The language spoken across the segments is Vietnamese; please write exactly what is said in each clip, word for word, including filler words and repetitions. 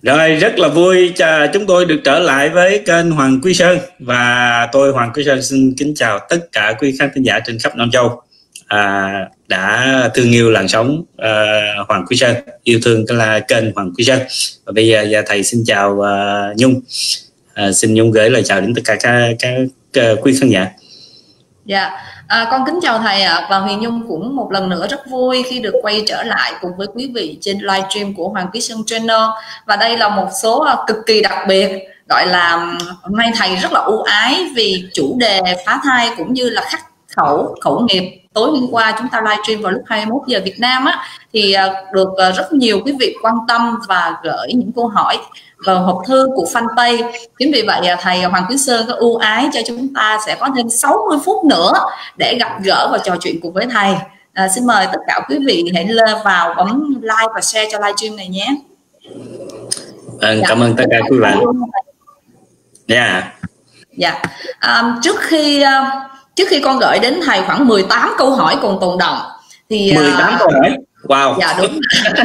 Rồi, rất là vui cho chúng tôi được trở lại với kênh Hoàng Quy Sơn. Và tôi Hoàng Quy Sơn xin kính chào tất cả quý khán thính giả trên khắp Nam Châu à, đã thương yêu làn sóng à, Hoàng Quy Sơn, yêu thương cái là kênh Hoàng Quy Sơn. Và bây giờ, giờ thầy xin chào à, Nhung. À, xin Nhung gửi lời chào đến tất cả các, các, các quý khán giả. Dạ, à, con kính chào thầy ạ. Và Huyền Nhung cũng một lần nữa rất vui khi được quay trở lại cùng với quý vị trên livestream của Hoàng Quy Sơn Channel. Và đây là một số cực kỳ đặc biệt, gọi là hôm nay thầy rất là ưu ái vì chủ đề phá thai cũng như là khắc khẩu khẩu nghiệp. Tối hôm qua chúng ta livestream vào lúc hai mươi mốt giờ Việt Nam á, thì được rất nhiều quý vị quan tâm và gửi những câu hỏi vào hộp thư của fanpage. Chính vì vậy thầy Hoàng Quý Sơn có ưu ái cho chúng ta sẽ có thêm sáu mươi phút nữa để gặp gỡ và trò chuyện cùng với thầy. À, xin mời tất cả quý vị hãy lên vào bấm like và share cho livestream này nhé. À, dạ. Cảm ơn tất cả quý bạn. Dạ. Yeah. Dạ. À, trước khi trước khi con gửi đến thầy khoảng mười tám câu hỏi còn tồn động thì mười tám câu hỏi. Wow. Dạ đúng.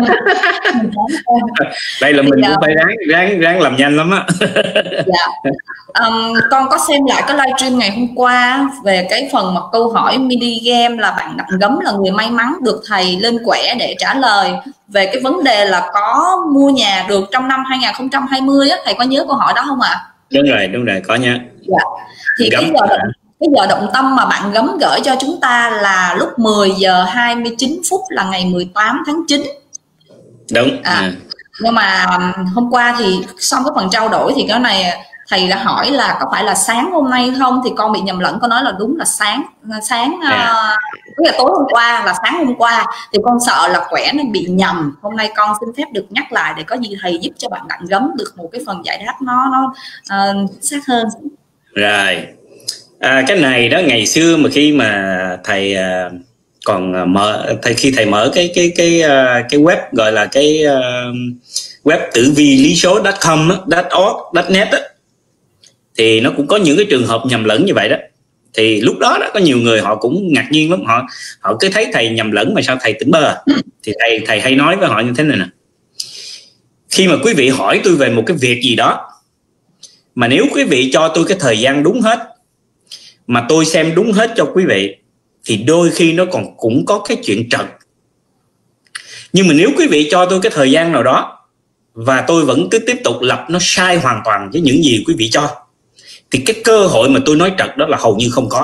Đây là mình thì, cũng phải ráng ráng ráng làm nhanh lắm á. Dạ. Um, con có xem lại cái livestream ngày hôm qua về cái phần mà câu hỏi mini game là bạn Đặng Gấm là người may mắn được thầy lên quẻ để trả lời về cái vấn đề là có mua nhà được trong năm hai nghìn không trăm hai mươi á, thầy có nhớ câu hỏi đó không ạ? À? Đúng rồi, đúng rồi, có nhớ. Dạ. Thì Gấm cái giờ động, cái giờ động tâm mà bạn Gấm gửi cho chúng ta là lúc mười giờ hai mươi chín phút là ngày mười tám tháng chín. Đúng. À, à. Nhưng mà hôm qua thì xong cái phần trao đổi thì cái này thầy đã hỏi là có phải là sáng hôm nay không, thì con bị nhầm lẫn, con nói là đúng là sáng sáng yeah. uh, là tối hôm qua, là sáng hôm qua, thì con sợ là quẻ nó bị nhầm. Hôm nay con xin phép được nhắc lại để có gì thầy giúp cho bạn Đặng Gấm được một cái phần giải đáp nó nó uh, sát hơn. Rồi à, cái này đó, ngày xưa mà khi mà thầy uh, còn mở thầy khi thầy mở cái cái cái uh, cái web gọi là cái uh, web tử vi lý số .com á, .org, .net á, thì nó cũng có những cái trường hợp nhầm lẫn như vậy đó. Thì lúc đó đó có nhiều người họ cũng ngạc nhiên lắm, họ họ cứ thấy thầy nhầm lẫn mà sao thầy tỉnh bơ. Thì thầy thầy hay nói với họ như thế này nè: khi mà quý vị hỏi tôi về một cái việc gì đó, mà nếu quý vị cho tôi cái thời gian đúng hết, mà tôi xem đúng hết cho quý vị, thì đôi khi nó còn cũng có cái chuyện trật. Nhưng mà nếu quý vị cho tôi cái thời gian nào đó và tôi vẫn cứ tiếp tục lập nó sai hoàn toàn với những gì quý vị cho, thì cái cơ hội mà tôi nói trật đó là hầu như không có.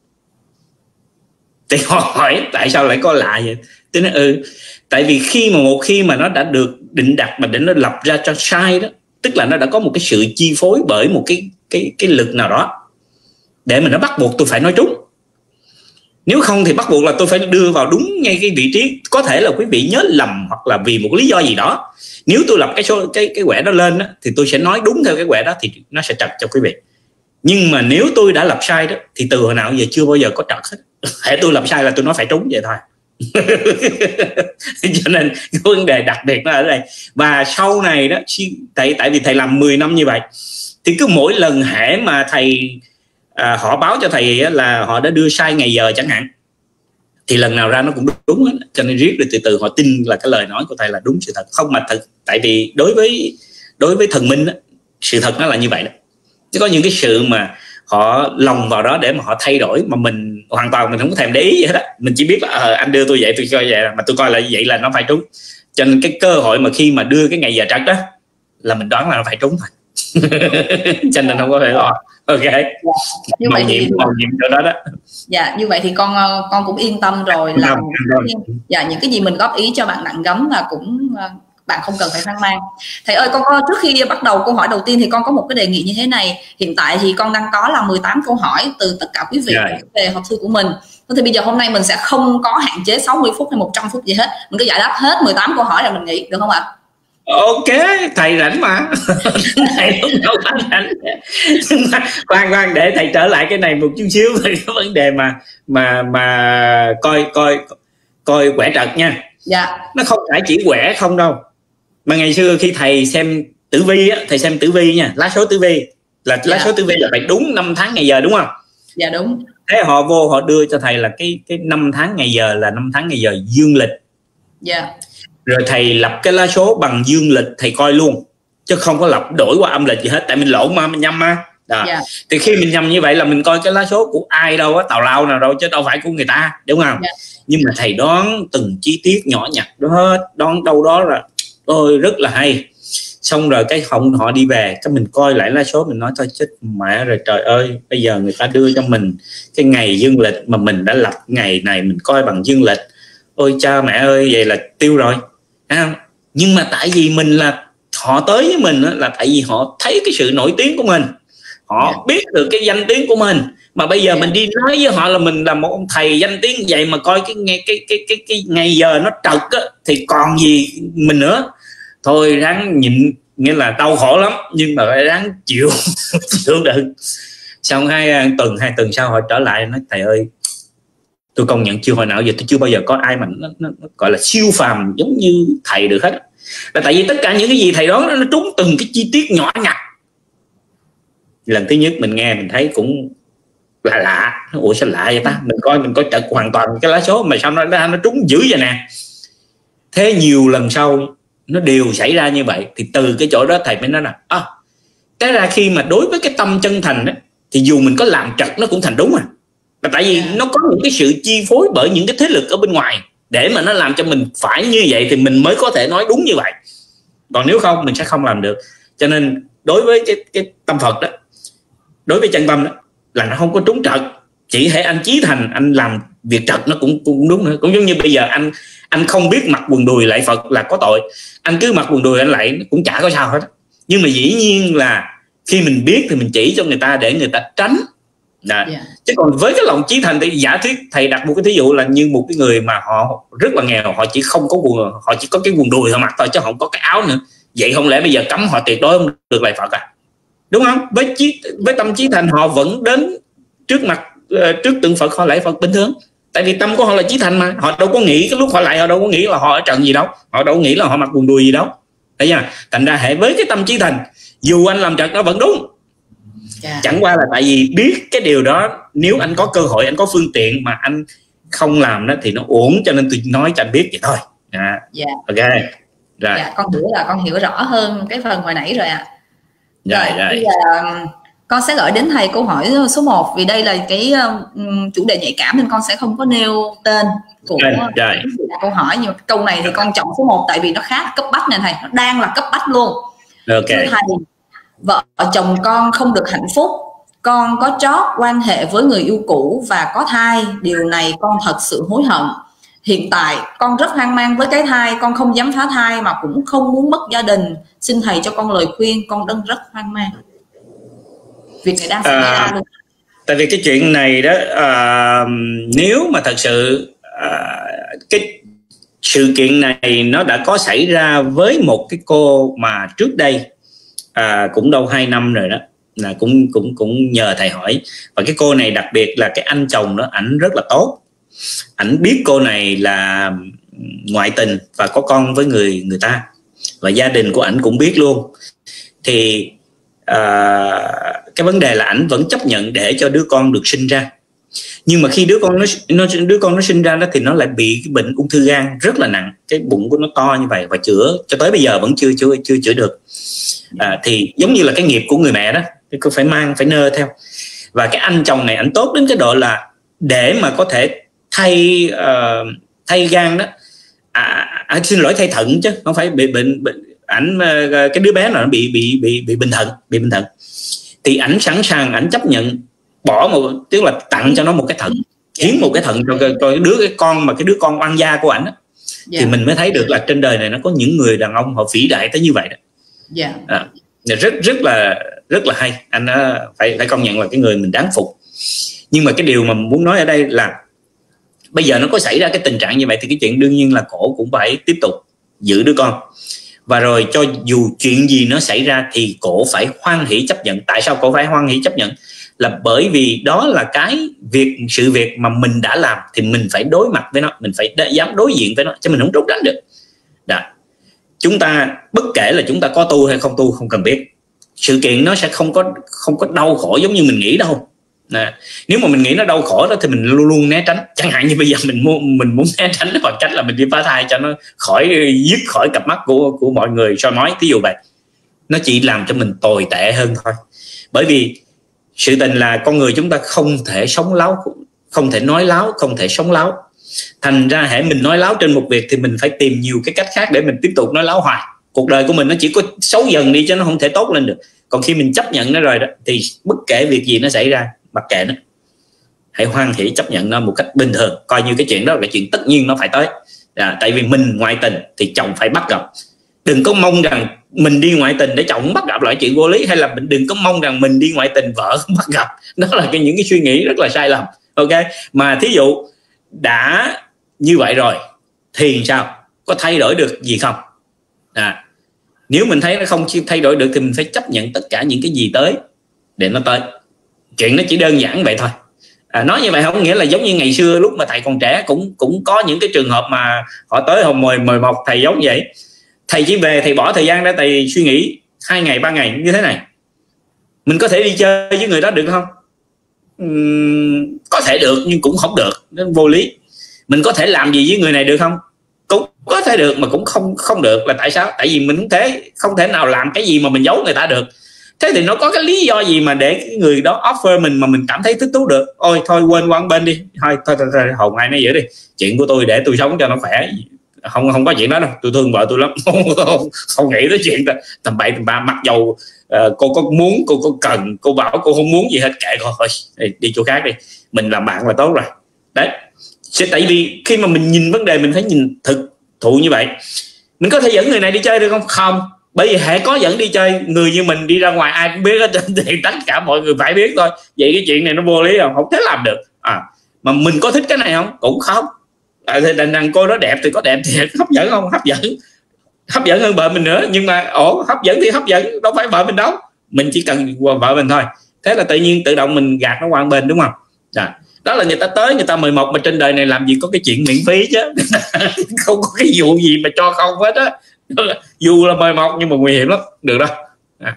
Thì họ hỏi tại sao lại có lạ vậy? Tôi nói ừ, tại vì khi mà một khi mà nó đã được định đặt mà để nó lập ra cho sai đó, tức là nó đã có một cái sự chi phối bởi một cái cái cái lực nào đó để mà nó bắt buộc tôi phải nói trúng. Nếu không thì bắt buộc là tôi phải đưa vào đúng ngay cái vị trí. Có thể là quý vị nhớ lầm hoặc là vì một lý do gì đó, nếu tôi lập cái số cái cái quẻ đó lên đó, thì tôi sẽ nói đúng theo cái quẻ đó thì nó sẽ trật cho quý vị. Nhưng mà nếu tôi đã lập sai đó, thì từ hồi nào giờ chưa bao giờ có trật hết. Hễ tôi lập sai là tôi nói phải trúng vậy thôi. Cho nên cái vấn đề đặc biệt nó ở đây. Và sau này đó, tại tại vì thầy làm mười năm như vậy, thì cứ mỗi lần hễ mà thầy à, họ báo cho thầy là họ đã đưa sai ngày giờ chẳng hạn, thì lần nào ra nó cũng đúng, đúng hết. Cho nên riết rồi từ từ họ tin là cái lời nói của thầy là đúng sự thật. Không mà thật, tại vì đối với đối với thần minh đó, sự thật nó là như vậy đó. Chứ có những cái sự mà họ lòng vào đó để mà họ thay đổi mà mình hoàn toàn mình không có thèm để ý vậy đó. Mình chỉ biết là à, anh đưa tôi vậy tôi coi vậy, mà tôi coi là vậy là nó phải trúng. Cho nên cái cơ hội mà khi mà đưa cái ngày giờ trật đó là mình đoán là nó phải trúng thôi. Cho nên không có phải lo. Ok. Dạ. Như vậy thì màu nhiệm chỗ đó đó. Dạ, như vậy thì con con cũng yên tâm rồi là dạ, những cái gì mình góp ý cho bạn Đặng Gấm là cũng bạn không cần phải hoang mang. Thầy ơi, con có, trước khi bắt đầu câu hỏi đầu tiên thì con có một cái đề nghị như thế này. Hiện tại thì con đang có là mười tám câu hỏi từ tất cả quý vị yeah. về hộp thư của mình. Thì bây giờ hôm nay mình sẽ không có hạn chế sáu mươi phút hay một trăm phút gì hết. Mình cứ giải đáp hết mười tám câu hỏi là mình nghĩ được không ạ? Ok, thầy rảnh mà. Thầy không đâu có rảnh. Khoan khoan để thầy trở lại cái này một chút xíu về cái vấn đề mà mà mà coi coi coi quẻ trật nha. Dạ. Nó không phải chỉ quẻ không đâu. Mà ngày xưa khi thầy xem tử vi á, thầy xem tử vi nha, lá số tử vi là lá dạ. số tử vi là phải đúng năm tháng ngày giờ đúng không? Dạ đúng. Thế họ vô họ đưa cho thầy là cái cái năm tháng ngày giờ là năm tháng ngày giờ dương lịch. Dạ. Rồi thầy lập cái lá số bằng dương lịch thầy coi luôn. chứ không có lặp đổi qua âm lịch gì hết, tại mình lộn mà, mình nhầm mà. Đó. Yeah. Thì khi mình nhầm như vậy là mình coi cái lá số của ai đâu á, tào lao nào đâu, chứ đâu phải của người ta, đúng không? Yeah. Nhưng mà thầy đoán từng chi tiết nhỏ nhặt đó hết, đoán đâu đó là ôi rất là hay. Xong rồi cái họng họ đi về, cái mình coi lại lá số, mình nói thôi chết mẹ rồi, trời ơi, bây giờ người ta đưa cho mình cái ngày dương lịch mà mình đã lập ngày này, mình coi bằng dương lịch, ôi cha mẹ ơi, vậy là tiêu rồi. À, nhưng mà tại vì mình là họ tới với mình là tại vì họ thấy cái sự nổi tiếng của mình, họ biết được cái danh tiếng của mình, mà bây giờ mình đi nói với họ là mình là một ông thầy danh tiếng vậy mà coi cái cái cái cái cái, cái ngày giờ nó trật á, thì còn gì mình nữa. Thôi ráng nhịn, nghĩa là đau khổ lắm nhưng mà phải ráng chịu chịu đựng. Xong hai tuần hai tuần sau họ trở lại nói thầy ơi, tôi công nhận chưa hồi nào giờ tôi chưa bao giờ có ai mà nó, nó, nó gọi là siêu phàm giống như thầy được hết. Là tại vì tất cả những cái gì thầy đó nó trúng từng cái chi tiết nhỏ nhặt. Lần thứ nhất mình nghe mình thấy cũng lạ lạ, ủa sao lạ vậy ta, mình coi mình coi trật hoàn toàn cái lá số mà sao nó nó trúng dữ vậy nè. Thế nhiều lần sau nó đều xảy ra như vậy, thì từ cái chỗ đó thầy mới nói là à, cái ra khi mà đối với cái tâm chân thành đó, thì dù mình có làm trật nó cũng thành đúng à. Là tại vì nó có những cái sự chi phối bởi những cái thế lực ở bên ngoài để mà nó làm cho mình phải như vậy thì mình mới có thể nói đúng như vậy, còn nếu không mình sẽ không làm được. Cho nên đối với cái, cái tâm Phật đó, đối với chân tâm đó là nó không có trúng trật. Chỉ hãy anh chí thành anh làm việc trật nó cũng, cũng đúng nữa. Cũng giống như bây giờ anh anh không biết mặc quần đùi lạy Phật là có tội, anh cứ mặc quần đùi anh lạy cũng chả có sao hết. Nhưng mà dĩ nhiên là khi mình biết thì mình chỉ cho người ta để người ta tránh. Yeah. Chứ còn với cái lòng chí thành thì giả thuyết thầy đặt một cái thí dụ là như một cái người mà họ rất là nghèo, họ chỉ không có quần, họ chỉ có cái quần đùi họ mặc thôi chứ không có cái áo nữa, vậy không lẽ bây giờ cấm họ tuyệt đối không được lạy Phật à, đúng không? Với chí, với tâm chí thành họ vẫn đến trước mặt uh, trước tượng Phật họ lạy Phật bình thường, tại vì tâm của họ là chí thành mà. Họ đâu có nghĩ cái lúc họ lạy, họ đâu có nghĩ là họ ở trần gì đâu, họ đâu có nghĩ là họ mặc quần đùi gì đâu, thấy chưa? Thành ra hệ với cái tâm chí thành dù anh làm trật nó vẫn đúng. Yeah. Chẳng qua là tại vì biết cái điều đó, nếu anh có cơ hội, anh có phương tiện mà anh không làm đó thì nó uổng, cho nên tôi nói cho anh biết vậy thôi. À, yeah. Ok rồi. Yeah, con hiểu là con hiểu rõ hơn cái phần hồi nãy rồi ạ. À. Rồi, rồi, rồi. Bây giờ con sẽ gửi đến thầy câu hỏi số một, vì đây là cái um, chủ đề nhạy cảm nên con sẽ không có nêu tên của rồi. câu hỏi, nhưng câu này thì con chọn số một tại vì nó khá cấp bách nè thầy, nó đang là cấp bách luôn. Ok. Thưa thầy, vợ chồng con không được hạnh phúc, con có trót quan hệ với người yêu cũ và có thai, điều này con thật sự hối hận. Hiện tại con rất hoang mang với cái thai, con không dám phá thai mà cũng không muốn mất gia đình. Xin thầy cho con lời khuyên, con đang rất hoang mang. Việc này đang xảy ra à, luôn. Tại vì cái chuyện này đó, à, nếu mà thật sự à, cái sự kiện này nó đã có xảy ra với một cái cô mà trước đây à, cũng đâu hai năm rồi đó, là cũng cũng cũng nhờ thầy hỏi. Và cái cô này đặc biệt là cái anh chồng đó, ảnh rất là tốt, ảnh biết cô này là ngoại tình và có con với người người ta, và gia đình của ảnh cũng biết luôn. Thì à, cái vấn đề là ảnh vẫn chấp nhận để cho đứa con được sinh ra. Nhưng mà khi đứa con nó, nó đứa con nó sinh ra đó thì nó lại bị cái bệnh ung thư gan rất là nặng, cái bụng của nó to như vậy và chữa cho tới bây giờ vẫn chưa chưa chưa chữa được. À, thì giống như là cái nghiệp của người mẹ đó, cứ phải mang phải nơ theo. Và cái anh chồng này ảnh tốt đến cái độ là để mà có thể thay uh, thay gan đó, à, à, xin lỗi thay thận chứ không phải bị bệnh, bệnh ảnh uh, cái đứa bé nào nó bị bị bị bị bệnh thận bị bệnh thận thì ảnh sẵn sàng, ảnh chấp nhận bỏ một, tức là tặng cho nó một cái thận, hiến một cái thận cho cái, cái đứa cái con mà cái đứa con oan gia của ảnh đó. Yeah. Thì mình mới thấy được là trên đời này nó có những người đàn ông họ vĩ đại tới như vậy đó. Yeah. À, rất rất là rất là hay, anh uh, phải phải công nhận là cái người mình đáng phục. Nhưng mà cái điều mà muốn nói ở đây là bây giờ nó có xảy ra cái tình trạng như vậy thì cái chuyện đương nhiên là cổ cũng phải tiếp tục giữ đứa con. Và rồi cho dù chuyện gì nó xảy ra thì cổ phải hoan hỷ chấp nhận. Tại sao cổ phải hoan hỷ chấp nhận? Là bởi vì đó là cái việc sự việc mà mình đã làm thì mình phải đối mặt với nó, mình phải dám đối diện với nó, chứ mình không trốn tránh được. Đó. Chúng ta bất kể là chúng ta có tu hay không tu không cần biết, sự kiện nó sẽ không có không có đau khổ giống như mình nghĩ đâu. Nè, nếu mà mình nghĩ nó đau khổ đó thì mình luôn luôn né tránh. Chẳng hạn như bây giờ mình muốn mình muốn né tránh nó bằng cách là mình đi phá thai cho nó khỏi dứt khỏi cặp mắt của của mọi người soi mói, ví dụ vậy. nó chỉ làm cho mình tồi tệ hơn thôi. Bởi vì sự tình là con người chúng ta không thể sống láo, không thể nói láo, không thể sống láo. Thành ra hễ mình nói láo trên một việc thì mình phải tìm nhiều cái cách khác để mình tiếp tục nói láo hoài. Cuộc đời của mình nó chỉ có xấu dần đi chứ nó không thể tốt lên được. Còn khi mình chấp nhận nó rồi đó thì bất kể việc gì nó xảy ra, mặc kệ nó, hãy hoan hỷ chấp nhận nó một cách bình thường, coi như cái chuyện đó là chuyện tất nhiên nó phải tới. À, tại vì mình ngoại tình thì chồng phải bắt gặp. Đừng có mong rằng mình đi ngoại tình để chồng bắt gặp lại chuyện vô lý, hay là mình đừng có mong rằng mình đi ngoại tình vợ không bắt gặp. Đó là cái những cái suy nghĩ rất là sai lầm. Ok, mà thí dụ đã như vậy rồi thì sao, có thay đổi được gì không? À, nếu mình thấy nó không thay đổi được thì mình phải chấp nhận tất cả những cái gì tới để nó tới. Chuyện nó chỉ đơn giản vậy thôi. À, nói như vậy không nghĩa là giống như ngày xưa lúc mà thầy còn trẻ cũng cũng có những cái trường hợp mà họ tới họ mời mời mọc thầy giống vậy. Thầy chỉ về thầy bỏ thời gian ra thầy suy nghĩ hai ngày ba ngày như thế này, mình có thể đi chơi với người đó được không? Uhm, có thể được nhưng cũng không được, nó vô lý. Mình có thể làm gì với người này được không? Cũng có thể được mà cũng không không được. Là tại sao? Tại vì mình không thể không thể nào làm cái gì mà mình giấu người ta được. Thế thì nó có cái lý do gì mà để cái người đó offer mình mà mình cảm thấy thích thú được? Ôi thôi quên qua bên đi, thôi thôi, thôi, thôi hồn ai nói vậy đi, chuyện của tôi để tôi sống cho nó khỏe, không không có chuyện đó đâu, tôi thương vợ tôi lắm. không, không, không nghĩ tới chuyện đó tầm bậy tầm ba. Mặc dầu uh, cô có muốn, cô có cần, cô bảo cô không muốn gì hết, kệ cô thôi, đi chỗ khác đi, mình làm bạn là tốt rồi. Đấy, sẽ tại vì khi mà mình nhìn vấn đề mình phải nhìn thực thụ như vậy. Mình có thể dẫn người này đi chơi được không? Không. Bởi vì hãy có dẫn đi chơi, người như mình đi ra ngoài ai cũng biết hết, thì tất cả mọi người phải biết thôi. Vậy cái chuyện này nó vô lý không? Không thể làm được. À, mà mình có thích cái này không? Cũng không. À, thì đàn rằng cô đó đẹp thì có đẹp thì hấp dẫn không? Hấp dẫn. Hấp dẫn hơn vợ mình nữa. Nhưng mà ổ hấp dẫn thì hấp dẫn, đâu phải vợ mình đâu. Mình chỉ cần vợ mình thôi. Thế là tự nhiên tự động mình gạt nó qua bên, đúng không? À, đó là người ta tới người ta mời mọc, mà trên đời này làm gì có cái chuyện miễn phí chứ. Không có cái vụ gì mà cho không hết á. Dù là mời mọc nhưng mà nguy hiểm lắm, được đâu. À.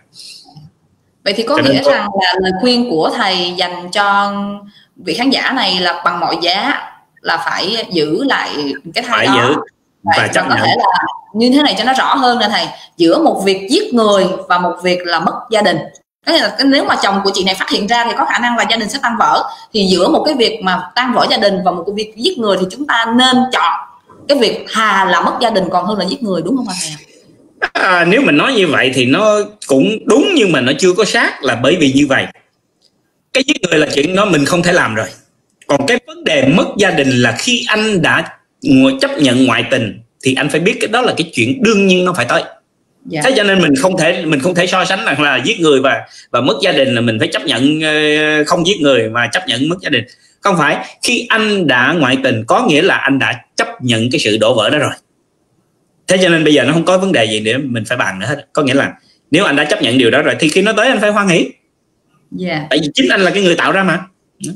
Vậy thì có nghĩa rằng là lời khuyên của thầy dành cho vị khán giả này là bằng mọi giá là phải giữ lại cái thai đó, giữ và chấp nhận. Có thể là như thế này cho nó rõ hơn nè thầy, giữa một việc giết người và một việc là mất gia đình. Thế là nếu mà chồng của chị này phát hiện ra thì có khả năng là gia đình sẽ tan vỡ. Thì giữa một cái việc mà tan vỡ gia đình và một cái việc giết người thì chúng ta nên chọn cái việc thà là mất gia đình còn hơn là giết người, đúng không thầy? À, nếu mình nói như vậy thì nó cũng đúng nhưng mà nó chưa có sát, là bởi vì như vậy, cái giết người là chuyện đó mình không thể làm rồi. Còn cái vấn đề mất gia đình là khi anh đã chấp nhận ngoại tình thì anh phải biết cái đó là cái chuyện đương nhiên nó phải tới. Dạ. Thế cho nên mình không thể mình không thể so sánh rằng là giết người và và mất gia đình là mình phải chấp nhận uh, không giết người mà chấp nhận mất gia đình. Không phải, khi anh đã ngoại tình có nghĩa là anh đã chấp nhận cái sự đổ vỡ đó rồi. Thế cho nên bây giờ nó không có vấn đề gì để mình phải bàn nữa hết. Có nghĩa là nếu anh đã chấp nhận điều đó rồi thì khi nó tới anh phải hoan hỉ. Yeah. Tại vì chính anh là cái người tạo ra mà.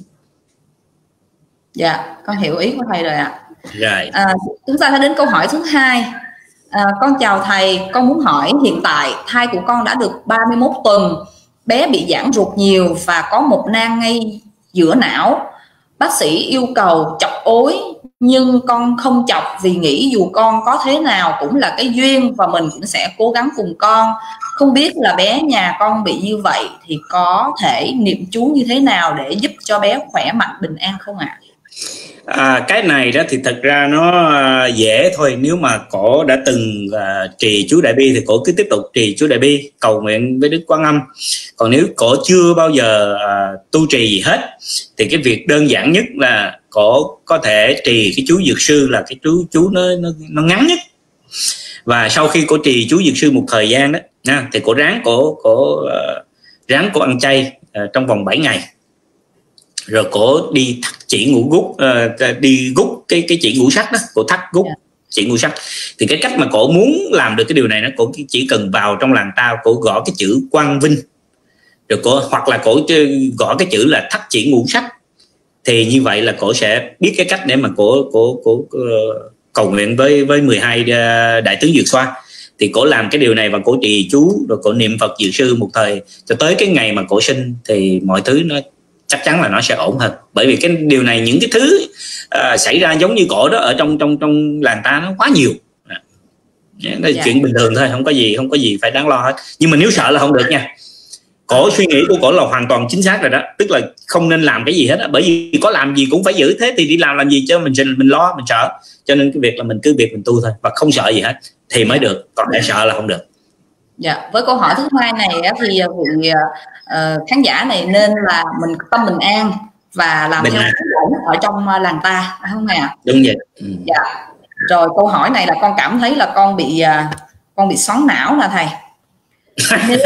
Dạ, con hiểu ý của thầy rồi ạ. Rồi. À, chúng ta sẽ đến câu hỏi thứ hai. À, con chào thầy, con muốn hỏi hiện tại thai của con đã được ba mươi mốt tuần, bé bị giãn ruột nhiều và có một nang ngay giữa não. Bác sĩ yêu cầu chọc ối nhưng con không chọc vì nghĩ dù con có thế nào cũng là cái duyên và mình cũng sẽ cố gắng cùng con. Không biết là bé nhà con bị như vậy thì có thể niệm chú như thế nào để giúp cho bé khỏe mạnh bình an không ạ? À, cái này đó thì thật ra nó dễ thôi. Nếu mà cổ đã từng uh, trì chú Đại Bi thì cổ cứ tiếp tục trì chú Đại Bi, cầu nguyện với Đức Quan Âm. Còn nếu cổ chưa bao giờ uh, tu trì gì hết thì cái việc đơn giản nhất là cổ có thể trì cái chú Dược Sư, là cái chú chú nó nó, nó ngắn nhất. Và sau khi cổ trì chú Dược Sư một thời gian đó nha, thì cổ ráng cổ cổ uh, ráng cổ ăn chay uh, trong vòng bảy ngày. Rồi cổ đi thắt chỉ ngũ gút, uh, đi gút cái cái chỉ ngũ sắc đó, cổ thắt gút yeah. chỉ ngũ sắc. Thì cái cách mà cổ muốn làm được cái điều này nó, cổ chỉ cần vào trong làng tao, cổ gõ cái chữ Quang Vinh, rồi cổ hoặc là cổ gõ cái chữ là thắt chỉ ngũ sắc, thì như vậy là cổ sẽ biết cái cách để mà cổ cổ cổ cầu nguyện với với mười hai đại tướng Dược Xoa. Thì cổ làm cái điều này và cổ trì chú rồi cổ niệm Phật Dược Sư một thời cho tới cái ngày mà cổ sinh thì mọi thứ nó chắc chắn là nó sẽ ổn hơn. Bởi vì cái điều này, những cái thứ uh, xảy ra giống như cổ đó ở trong trong trong làng ta nó quá nhiều. Đó là dạ. chuyện bình thường thôi, không có gì không có gì phải đáng lo hết. Nhưng mà nếu sợ là không được nha. Cổ suy nghĩ của cổ là hoàn toàn chính xác rồi đó, tức là không nên làm cái gì hết á, bởi vì có làm gì cũng phải giữ, thế thì đi làm làm gì cho mình mình lo mình sợ. Cho nên cái việc là mình cứ việc mình tu thôi và không sợ gì hết thì mới được, còn để sợ là không được. Dạ, với câu hỏi thứ hai này thì vị uh, khán giả này nên là mình tâm mình an và làm theo ở trong làng ta, phải không ạ? Đúng vậy. Ừ. Dạ. Rồi câu hỏi này là con cảm thấy là con bị uh, con bị xoắn não là thầy. Nếu,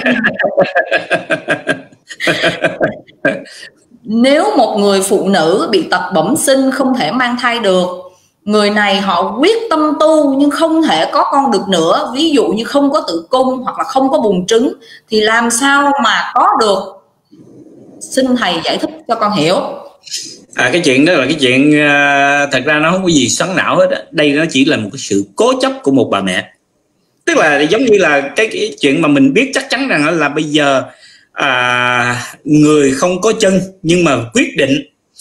nếu một người phụ nữ bị tật bẩm sinh không thể mang thai được, người này họ quyết tâm tu nhưng không thể có con được nữa, ví dụ như không có tử cung hoặc là không có buồng trứng, thì làm sao mà có được? Xin thầy giải thích cho con hiểu. À, cái chuyện đó là cái chuyện uh, thật ra nó không có gì xoắn não hết á. Đây nó chỉ là một cái sự cố chấp của một bà mẹ. Tức là giống như là cái, cái chuyện mà mình biết chắc chắn rằng là bây giờ à, người không có chân nhưng mà quyết định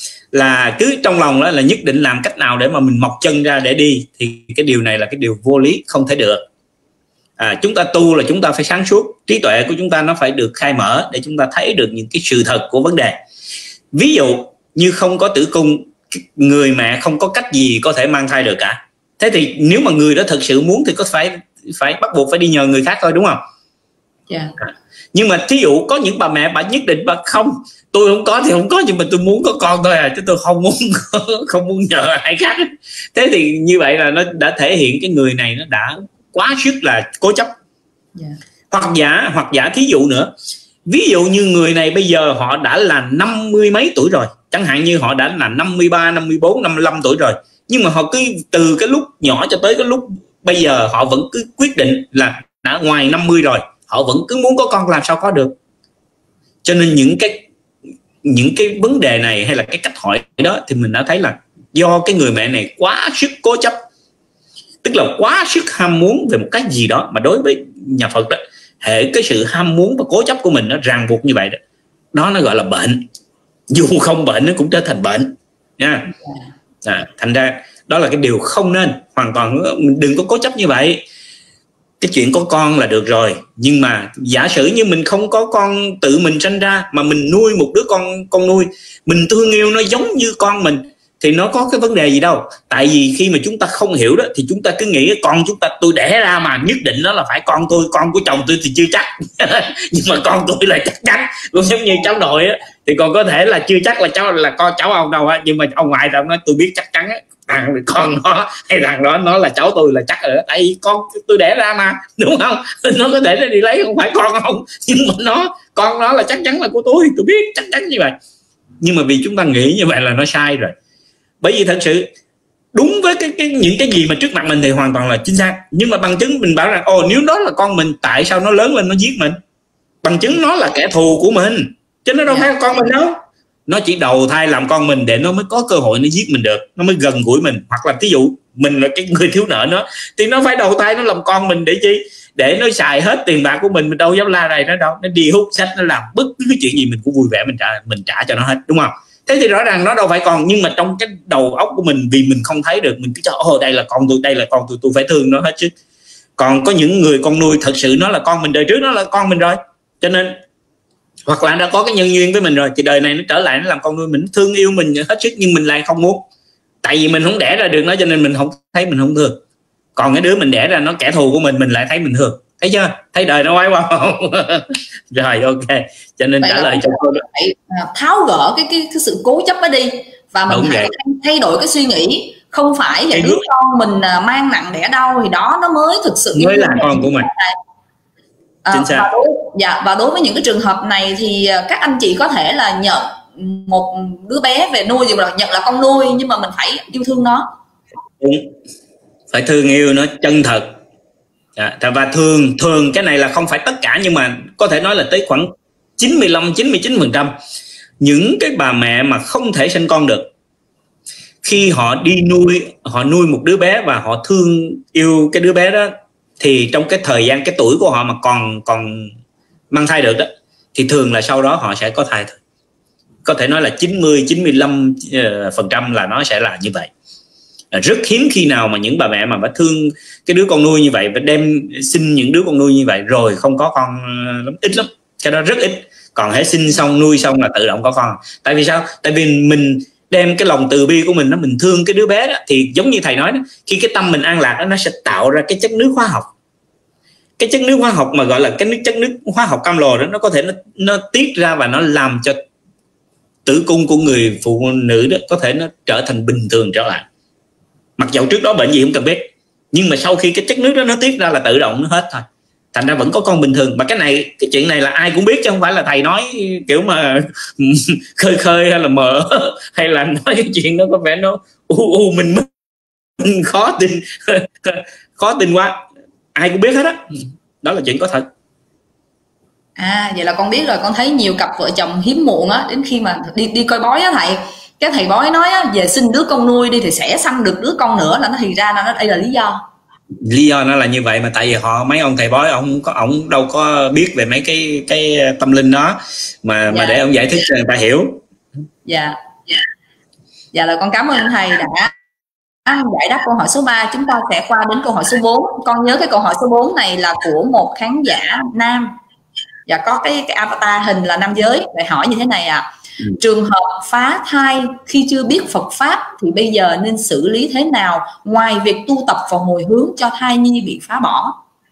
là cứ trong lòng đó là nhất định làm cách nào để mà mình mọc chân ra để đi, thì cái điều này là cái điều vô lý, không thể được. À, chúng ta tu là chúng ta phải sáng suốt, trí tuệ của chúng ta nó phải được khai mở để chúng ta thấy được những cái sự thật của vấn đề. Ví dụ như không có tử cung, người mẹ không có cách gì có thể mang thai được cả. Thế thì nếu mà người đó thật sự muốn thì có phải phải bắt buộc phải đi nhờ người khác thôi, đúng không? Yeah. Nhưng mà thí dụ có những bà mẹ bà nhất định bà không, tôi không có thì không có, nhưng mà tôi muốn có con thôi à, chứ tôi không muốn không muốn nhờ ai khác. Thế thì như vậy là nó đã thể hiện cái người này nó đã quá sức là cố chấp. Yeah. Hoặc giả hoặc giả thí dụ nữa, ví dụ như người này bây giờ họ đã là năm mươi mấy tuổi rồi, chẳng hạn như họ đã là năm mươi ba, năm mươi bốn, năm mươi lăm tuổi rồi, nhưng mà họ cứ từ cái lúc nhỏ cho tới cái lúc bây giờ họ vẫn cứ quyết định là đã ngoài năm mươi rồi, họ vẫn cứ muốn có con, làm sao có được. Cho nên những cái những cái vấn đề này hay là cái cách hỏi đó thì mình đã thấy là do cái người mẹ này quá sức cố chấp, tức là quá sức ham muốn về một cái gì đó. Mà đối với nhà Phật đó, hệ cái sự ham muốn và cố chấp của mình nó ràng buộc như vậy đó, đó nó gọi là bệnh. Dù không bệnh nó cũng trở thành bệnh nha. À, thành ra đó là cái điều không nên, hoàn toàn mình đừng có cố chấp như vậy. Cái chuyện có con là được rồi, nhưng mà giả sử như mình không có con tự mình sinh ra mà mình nuôi một đứa con con nuôi, mình thương yêu nó giống như con mình thì nó có cái vấn đề gì đâu. Tại vì khi mà chúng ta không hiểu đó thì chúng ta cứ nghĩ con chúng ta tôi đẻ ra mà nhất định nó là phải con tôi, con của chồng tôi thì chưa chắc. Nhưng mà con tôi là chắc chắn. Cũng giống như cháu nội á, thì còn có thể là chưa chắc là cháu là con cháu ông đâu á, nhưng mà ông ngoại tao nói tôi biết chắc chắn á, thằng con nó hay thằng đó nó là cháu tôi là chắc rồi đó, tại vì con tôi đẻ ra mà, đúng không? Nó có thể nó đi lấy không phải con không, nhưng mà nó con nó là chắc chắn là của tôi tôi biết chắc chắn như vậy. Nhưng mà vì chúng ta nghĩ như vậy là nó sai rồi. Bởi vì thật sự đúng với cái, cái những cái gì mà trước mặt mình thì hoàn toàn là chính xác, nhưng mà bằng chứng mình bảo rằng ồ nếu đó là con mình, tại sao nó lớn lên nó giết mình? Bằng chứng nó là kẻ thù của mình, chứ nó đâu phải là con mình đâu. Nó chỉ đầu thai làm con mình để nó mới có cơ hội nó giết mình được, nó mới gần gũi mình. Hoặc là ví dụ mình là cái người thiếu nợ nó thì nó phải đầu thai nó làm con mình để chi? Để nó xài hết tiền bạc của mình, mình đâu dám la rầy nó đâu. Nó đi hút sách, nó làm bất cứ cái chuyện gì mình cũng vui vẻ mình trả mình trả cho nó hết, đúng không? Thế thì rõ ràng nó đâu phải còn, nhưng mà trong cái đầu óc của mình vì mình không thấy được, mình cứ cho ồ đây là con tôi, đây là con tôi, tôi phải thương nó hết chứ. Còn có những người con nuôi thật sự nó là con mình, đời trước nó là con mình rồi, cho nên hoặc là đã có cái nhân duyên với mình rồi thì đời này nó trở lại nó làm con nuôi mình, thương yêu mình hết sức, nhưng mình lại không muốn. Tại vì mình không đẻ ra được nó cho nên mình không thấy, mình không thương. Còn cái đứa mình đẻ ra nó kẻ thù của mình, mình lại thấy mình thương. Thấy chưa? Thấy đời nó quái quá không? Rồi ok. Cho nên vậy trả lời cho cô phải tháo gỡ cái, cái cái sự cố chấp đó đi, và mình phải thay đổi cái suy nghĩ. Không phải là đứa con mình mang nặng đẻ đau thì đó nó mới thực sự mới là con của mình. À, và, đối, dạ, và đối với những cái trường hợp này thì các anh chị có thể là nhận một đứa bé về nuôi, dù là nhận là con nuôi, nhưng mà mình phải yêu thương nó. Đúng. Phải thương yêu nó chân thật. À, và thường thường cái này là không phải tất cả, nhưng mà có thể nói là tới khoảng chín mươi lăm chín mươi chín phần trăm những cái bà mẹ mà không thể sinh con được, khi họ đi nuôi, họ nuôi một đứa bé và họ thương yêu cái đứa bé đó, thì trong cái thời gian cái tuổi của họ mà còn còn mang thai được đó, thì thường là sau đó họ sẽ có thai thôi. Có thể nói là chín mươi chín mươi lăm phần trăm là nó sẽ là như vậy. Rất hiếm khi nào mà những bà mẹ mà bà thương cái đứa con nuôi như vậy và đem sinh những đứa con nuôi như vậy rồi không có con lắm, ít lắm, cái đó rất ít. Còn hễ sinh xong nuôi xong là tự động có con. Tại vì sao? Tại vì mình đem cái lòng từ bi của mình, nó mình thương cái đứa bé đó, thì giống như thầy nói đó, khi cái tâm mình an lạc đó, nó sẽ tạo ra cái chất nước hóa học. Cái chất nước hóa học mà gọi là cái nước chất nước hóa học cam lồ đó, nó có thể nó, nó tiết ra và nó làm cho tử cung của người phụ nữ đó có thể nó trở thành bình thường trở lại. Mặc dầu trước đó bệnh gì không cần biết, nhưng mà sau khi cái chất nước đó nó tiết ra là tự động nó hết thôi, thành ra vẫn có con bình thường. Mà cái này, cái chuyện này là ai cũng biết chứ không phải là thầy nói kiểu mà khơi khơi hay là mờ hay là nói cái chuyện đó có vẻ nó u u mình, mình khó tin khó tin quá, ai cũng biết hết á, đó. đó là chuyện có thật. À vậy là con biết rồi, con thấy nhiều cặp vợ chồng hiếm muộn á, đến khi mà đi đi coi bói á thầy, cái thầy bói nói á, về sinh đứa con nuôi đi thì sẽ sanh được đứa con nữa, là nó thì ra là nó đây là lý do. Lý do nó là như vậy mà tại vì họ mấy ông thầy bói ông có ông đâu có biết về mấy cái cái tâm linh đó mà dạ. mà để ông giải thích cho người ta hiểu. Dạ. Dạ. Dạ là con cảm ơn thầy đã giải đáp câu hỏi số ba. Chúng ta sẽ qua đến câu hỏi số bốn. Con nhớ cái câu hỏi số bốn này là của một khán giả nam. Dạ có cái cái avatar hình là nam giới. Để hỏi như thế này ạ. À. Ừ. Trường hợp phá thai khi chưa biết Phật pháp thì bây giờ nên xử lý thế nào ngoài việc tu tập và hồi hướng cho thai nhi bị phá bỏ?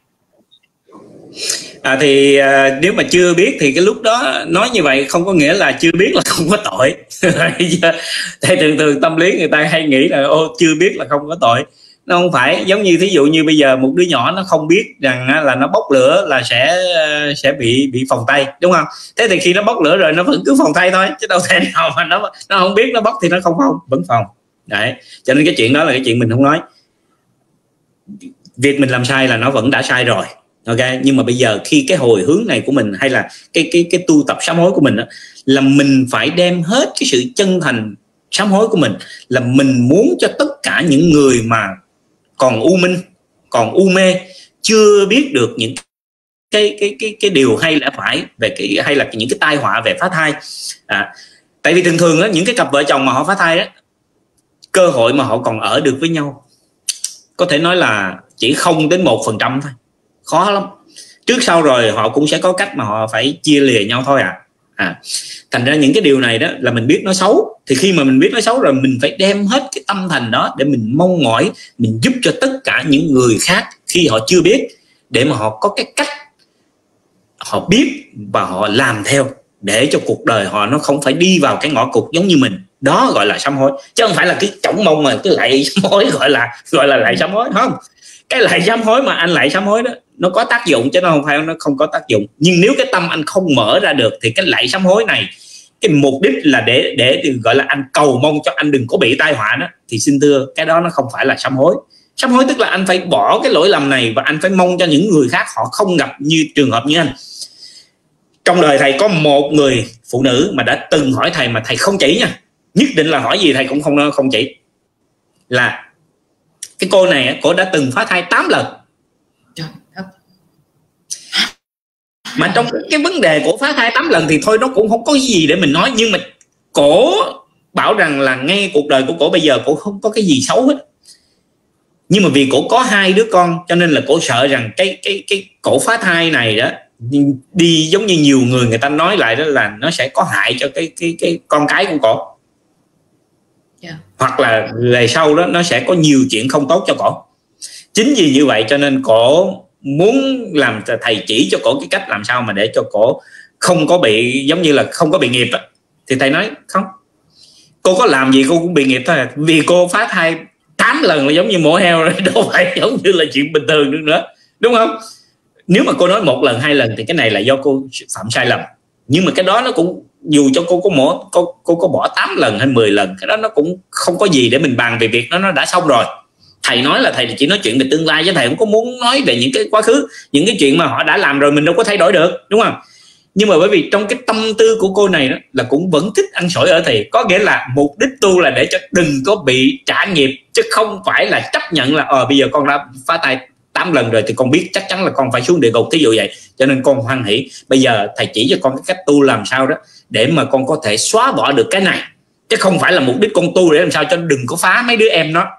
À, thì à, nếu mà chưa biết thì cái lúc đó nói như vậy không có nghĩa là chưa biết là không có tội. Thì thường thường tâm lý người ta hay nghĩ là ô chưa biết là không có tội. Nó không phải. Giống như thí dụ như bây giờ một đứa nhỏ nó không biết rằng là nó bốc lửa là sẽ sẽ bị bị phồng tay, đúng không? Thế thì khi nó bốc lửa rồi nó vẫn cứ phồng tay thôi, chứ đâu thể nào mà nó nó không biết nó bốc thì nó không phồng, vẫn phồng. Đấy, cho nên cái chuyện đó là cái chuyện mình không nói. Việc mình làm sai là nó vẫn đã sai rồi. Ok, nhưng mà bây giờ khi cái hồi hướng này của mình hay là cái cái cái tu tập sám hối của mình đó, là mình phải đem hết cái sự chân thành sám hối của mình, là mình muốn cho tất cả những người mà còn u minh, còn u mê, chưa biết được những cái cái cái cái điều hay lẽ phải về cái hay là những cái tai họa về phá thai. À, tại vì thường thường đó, những cái cặp vợ chồng mà họ phá thai đó, cơ hội mà họ còn ở được với nhau có thể nói là chỉ không đến một phần trăm thôi, khó lắm. Trước sau rồi họ cũng sẽ có cách mà họ phải chia lìa nhau thôi à. À, thành ra những cái điều này đó là mình biết nó xấu, thì khi mà mình biết nó xấu rồi mình phải đem hết cái tâm thành đó để mình mong mỏi, mình giúp cho tất cả những người khác khi họ chưa biết, để mà họ có cái cách họ biết và họ làm theo, để cho cuộc đời họ nó không phải đi vào cái ngõ cụt giống như mình. Đó gọi là sám hối, chứ không phải là cái chổng mông mà cái lạy sám hối gọi là gọi là lạy sám hối. Không, cái lạy sám hối mà anh lạy sám hối đó nó có tác dụng chứ nó không phải nó không có tác dụng. Nhưng nếu cái tâm anh không mở ra được thì cái lạy sám hối này, cái mục đích là để để gọi là anh cầu mong cho anh đừng có bị tai họa đó, thì xin thưa cái đó nó không phải là sám hối. Sám hối tức là anh phải bỏ cái lỗi lầm này và anh phải mong cho những người khác họ không gặp như trường hợp như anh. Trong đời thầy có một người phụ nữ mà đã từng hỏi thầy mà thầy không chỉ nha, nhất định là hỏi gì thầy cũng không không chỉ, là cái cô này cô đã từng phá thai tám lần. Mà trong cái vấn đề của phá thai tám lần thì thôi nó cũng không có gì để mình nói, nhưng mà cổ bảo rằng là ngay cuộc đời của cổ bây giờ cổ không có cái gì xấu hết, nhưng mà vì cổ có hai đứa con cho nên là cổ sợ rằng cái cái cái cổ phá thai này đó đi giống như nhiều người người ta nói lại đó là nó sẽ có hại cho cái cái cái con cái của cổ. Yeah. Hoặc là về sau đó nó sẽ có nhiều chuyện không tốt cho cổ. Chính vì như vậy cho nên cổ muốn làm thầy chỉ cho cổ cái cách làm sao mà để cho cổ không có bị giống như là không có bị nghiệp á. Thì thầy nói không, cô có làm gì cô cũng bị nghiệp thôi, vì cô phá thai tám lần là giống như mổ heo rồi, đâu phải giống như là chuyện bình thường nữa, nữa đúng không? Nếu mà cô nói một lần hai lần thì cái này là do cô phạm sai lầm, nhưng mà cái đó nó cũng dù cho cô có mổ cô, cô có bỏ tám lần hay mười lần, cái đó nó cũng không có gì để mình bàn về việc nó nó đã xong rồi. Thầy nói là thầy chỉ nói chuyện về tương lai chứ thầy không có muốn nói về những cái quá khứ, những cái chuyện mà họ đã làm rồi mình đâu có thay đổi được, đúng không? Nhưng mà bởi vì trong cái tâm tư của cô này đó là cũng vẫn thích ăn sổi ở thầy, có nghĩa là mục đích tu là để cho đừng có bị trả nghiệp, chứ không phải là chấp nhận là ờ bây giờ con đã phá thai tám lần rồi thì con biết chắc chắn là con phải xuống địa ngục, thí dụ vậy. Cho nên con hoan hỷ bây giờ thầy chỉ cho con cái cách tu làm sao đó để mà con có thể xóa bỏ được cái này, chứ không phải là mục đích con tu để làm sao cho đừng có phá mấy đứa em nó.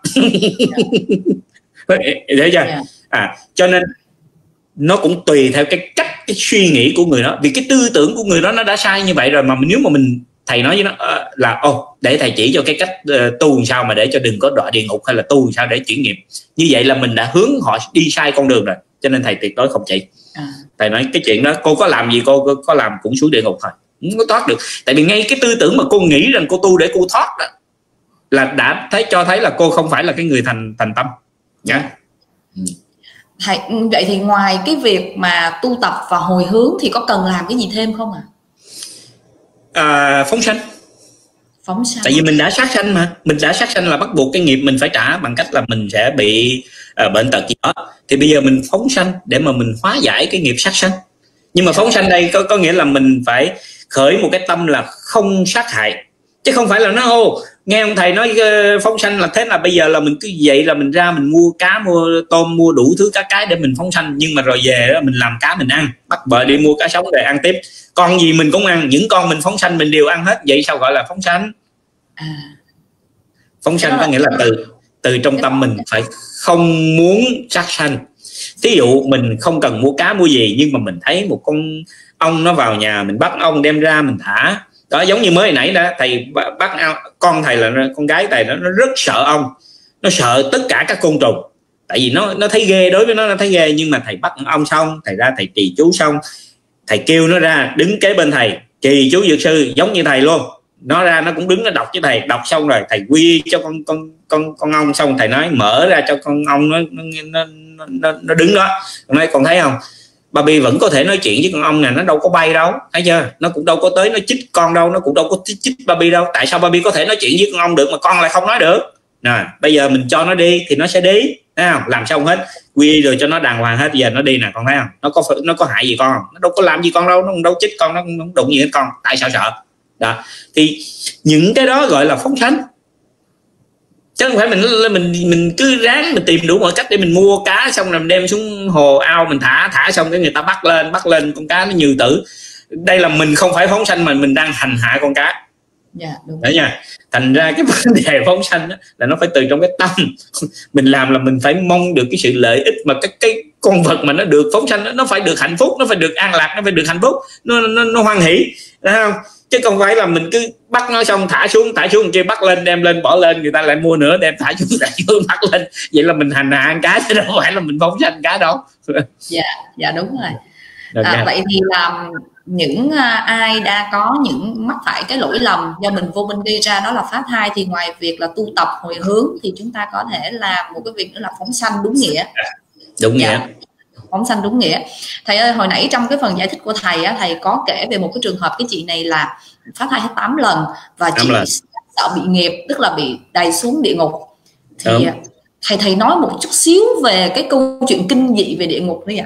Để chưa? À, cho nên nó cũng tùy theo cái cách, cái suy nghĩ của người đó, vì cái tư tưởng của người đó nó đã sai như vậy rồi, mà nếu mà mình thầy nói với nó uh, là ô để thầy chỉ cho cái cách uh, tu làm sao mà để cho đừng có đọa địa ngục, hay là tu làm sao để chuyển nghiệp, như vậy là mình đã hướng họ đi sai con đường rồi, cho nên thầy tuyệt đối không chỉ. À. Thầy nói cái chuyện đó cô có làm gì cô có, có làm cũng xuống địa ngục thôi, không có thoát được. Tại vì ngay cái tư tưởng mà cô nghĩ rằng cô tu để cô thoát đó là đã thấy cho thấy là cô không phải là cái người thành thành tâm nhá. Yeah. Ừ. Thầy, vậy thì ngoài cái việc mà tu tập và hồi hướng thì có cần làm cái gì thêm không ạ? À? À, phóng sanh. Phóng sanh. Tại vì mình đã sát sanh mà, mình đã sát sanh là bắt buộc cái nghiệp mình phải trả bằng cách là mình sẽ bị uh, bệnh tật gì đó. Thì bây giờ mình phóng sanh để mà mình hóa giải cái nghiệp sát sanh. Nhưng mà phóng sanh đây có có nghĩa là mình phải khởi một cái tâm là không sát hại, chứ không phải là nó ô nghe ông thầy nói uh, phóng sanh là thế là bây giờ là mình cứ vậy là mình ra mình mua cá mua tôm mua đủ thứ cá cái để mình phóng sanh, nhưng mà rồi về đó mình làm cá mình ăn, bắt vợ đi mua cá sống về ăn tiếp, con gì mình cũng ăn, những con mình phóng sanh mình đều ăn hết, vậy sao gọi là phóng sanh? À. Phóng sanh có nghĩa là từ từ trong tâm mình phải không muốn sát sanh. Thí dụ mình không cần mua cá mua gì, nhưng mà mình thấy một con ong nó vào nhà, mình bắt ong đem ra mình thả đó, giống như mới nãy đó thầy bắt con thầy là con gái thầy nó, nó rất sợ ong, nó sợ tất cả các côn trùng, tại vì nó nó thấy ghê, đối với nó nó thấy ghê. Nhưng mà thầy bắt ong xong, thầy ra thầy trì chú xong, thầy kêu nó ra đứng kế bên thầy, trì chú dược sư giống như thầy luôn, nó ra nó cũng đứng nó đọc với thầy, đọc xong rồi thầy quy cho con con con con ong xong, thầy nói mở ra cho con ong nó nó nó, nó đứng đó. Nói con thấy không, Barbie vẫn có thể nói chuyện với con ong này, nó đâu có bay đâu, thấy chưa, nó cũng đâu có tới nó chích con đâu, nó cũng đâu có chích Barbie đâu. Tại sao Barbie có thể nói chuyện với con ong được mà con lại không nói được? Nè, bây giờ mình cho nó đi thì nó sẽ đi, thấy không? Làm xong hết quy rồi cho nó đàng hoàng hết, giờ nó đi nè, con thấy không, nó có nó có hại gì con không? Nó đâu có làm gì con đâu, nó đâu chích con, nó không đụng gì hết con, tại sao sợ? Đó, thì những cái đó gọi là phóng sanh, chứ không phải mình mình mình cứ ráng mình tìm đủ mọi cách để mình mua cá xong rồi mình đem xuống hồ ao mình thả thả xong cái người ta bắt lên bắt lên con cá nó như tử. Đây là mình không phải phóng sanh mà mình đang hành hạ con cá. Dạ, đúng. Đấy nha. Thành ra cái vấn đề phóng sanh đó, là nó phải từ trong cái tâm mình làm, là mình phải mong được cái sự lợi ích, mà cái cái con vật mà nó được phóng sanh đó, nó phải được hạnh phúc, nó phải được an lạc, nó phải được hạnh phúc, nó nó, nó hoan hỷ, thấy không? Chứ không phải là mình cứ bắt nó xong thả xuống thả xuống kia bắt lên đem lên bỏ lên, người ta lại mua nữa đem thả xuống thả xuống bắt lên, vậy là mình hành hạ ăn cá chứ đâu phải là mình phóng sanh cá đâu. Dạ, dạ đúng rồi. À, vậy thì là những uh, ai đã có những mắc phải cái lỗi lầm do mình vô minh gây ra, đó là phá thai, thì ngoài việc là tu tập hồi hướng thì chúng ta có thể làm một cái việc nữa là phóng sanh đúng nghĩa. Đúng nghĩa. Dạ. Phóng sanh đúng nghĩa. Thầy ơi, hồi nãy trong cái phần giải thích của thầy á, thầy có kể về một cái trường hợp cái chị này là phá thai hết tám lần và chị sợ bị nghiệp, tức là bị đày xuống địa ngục. Thì đúng. thầy thầy nói một chút xíu về cái câu chuyện kinh dị về địa ngục đấy ạ.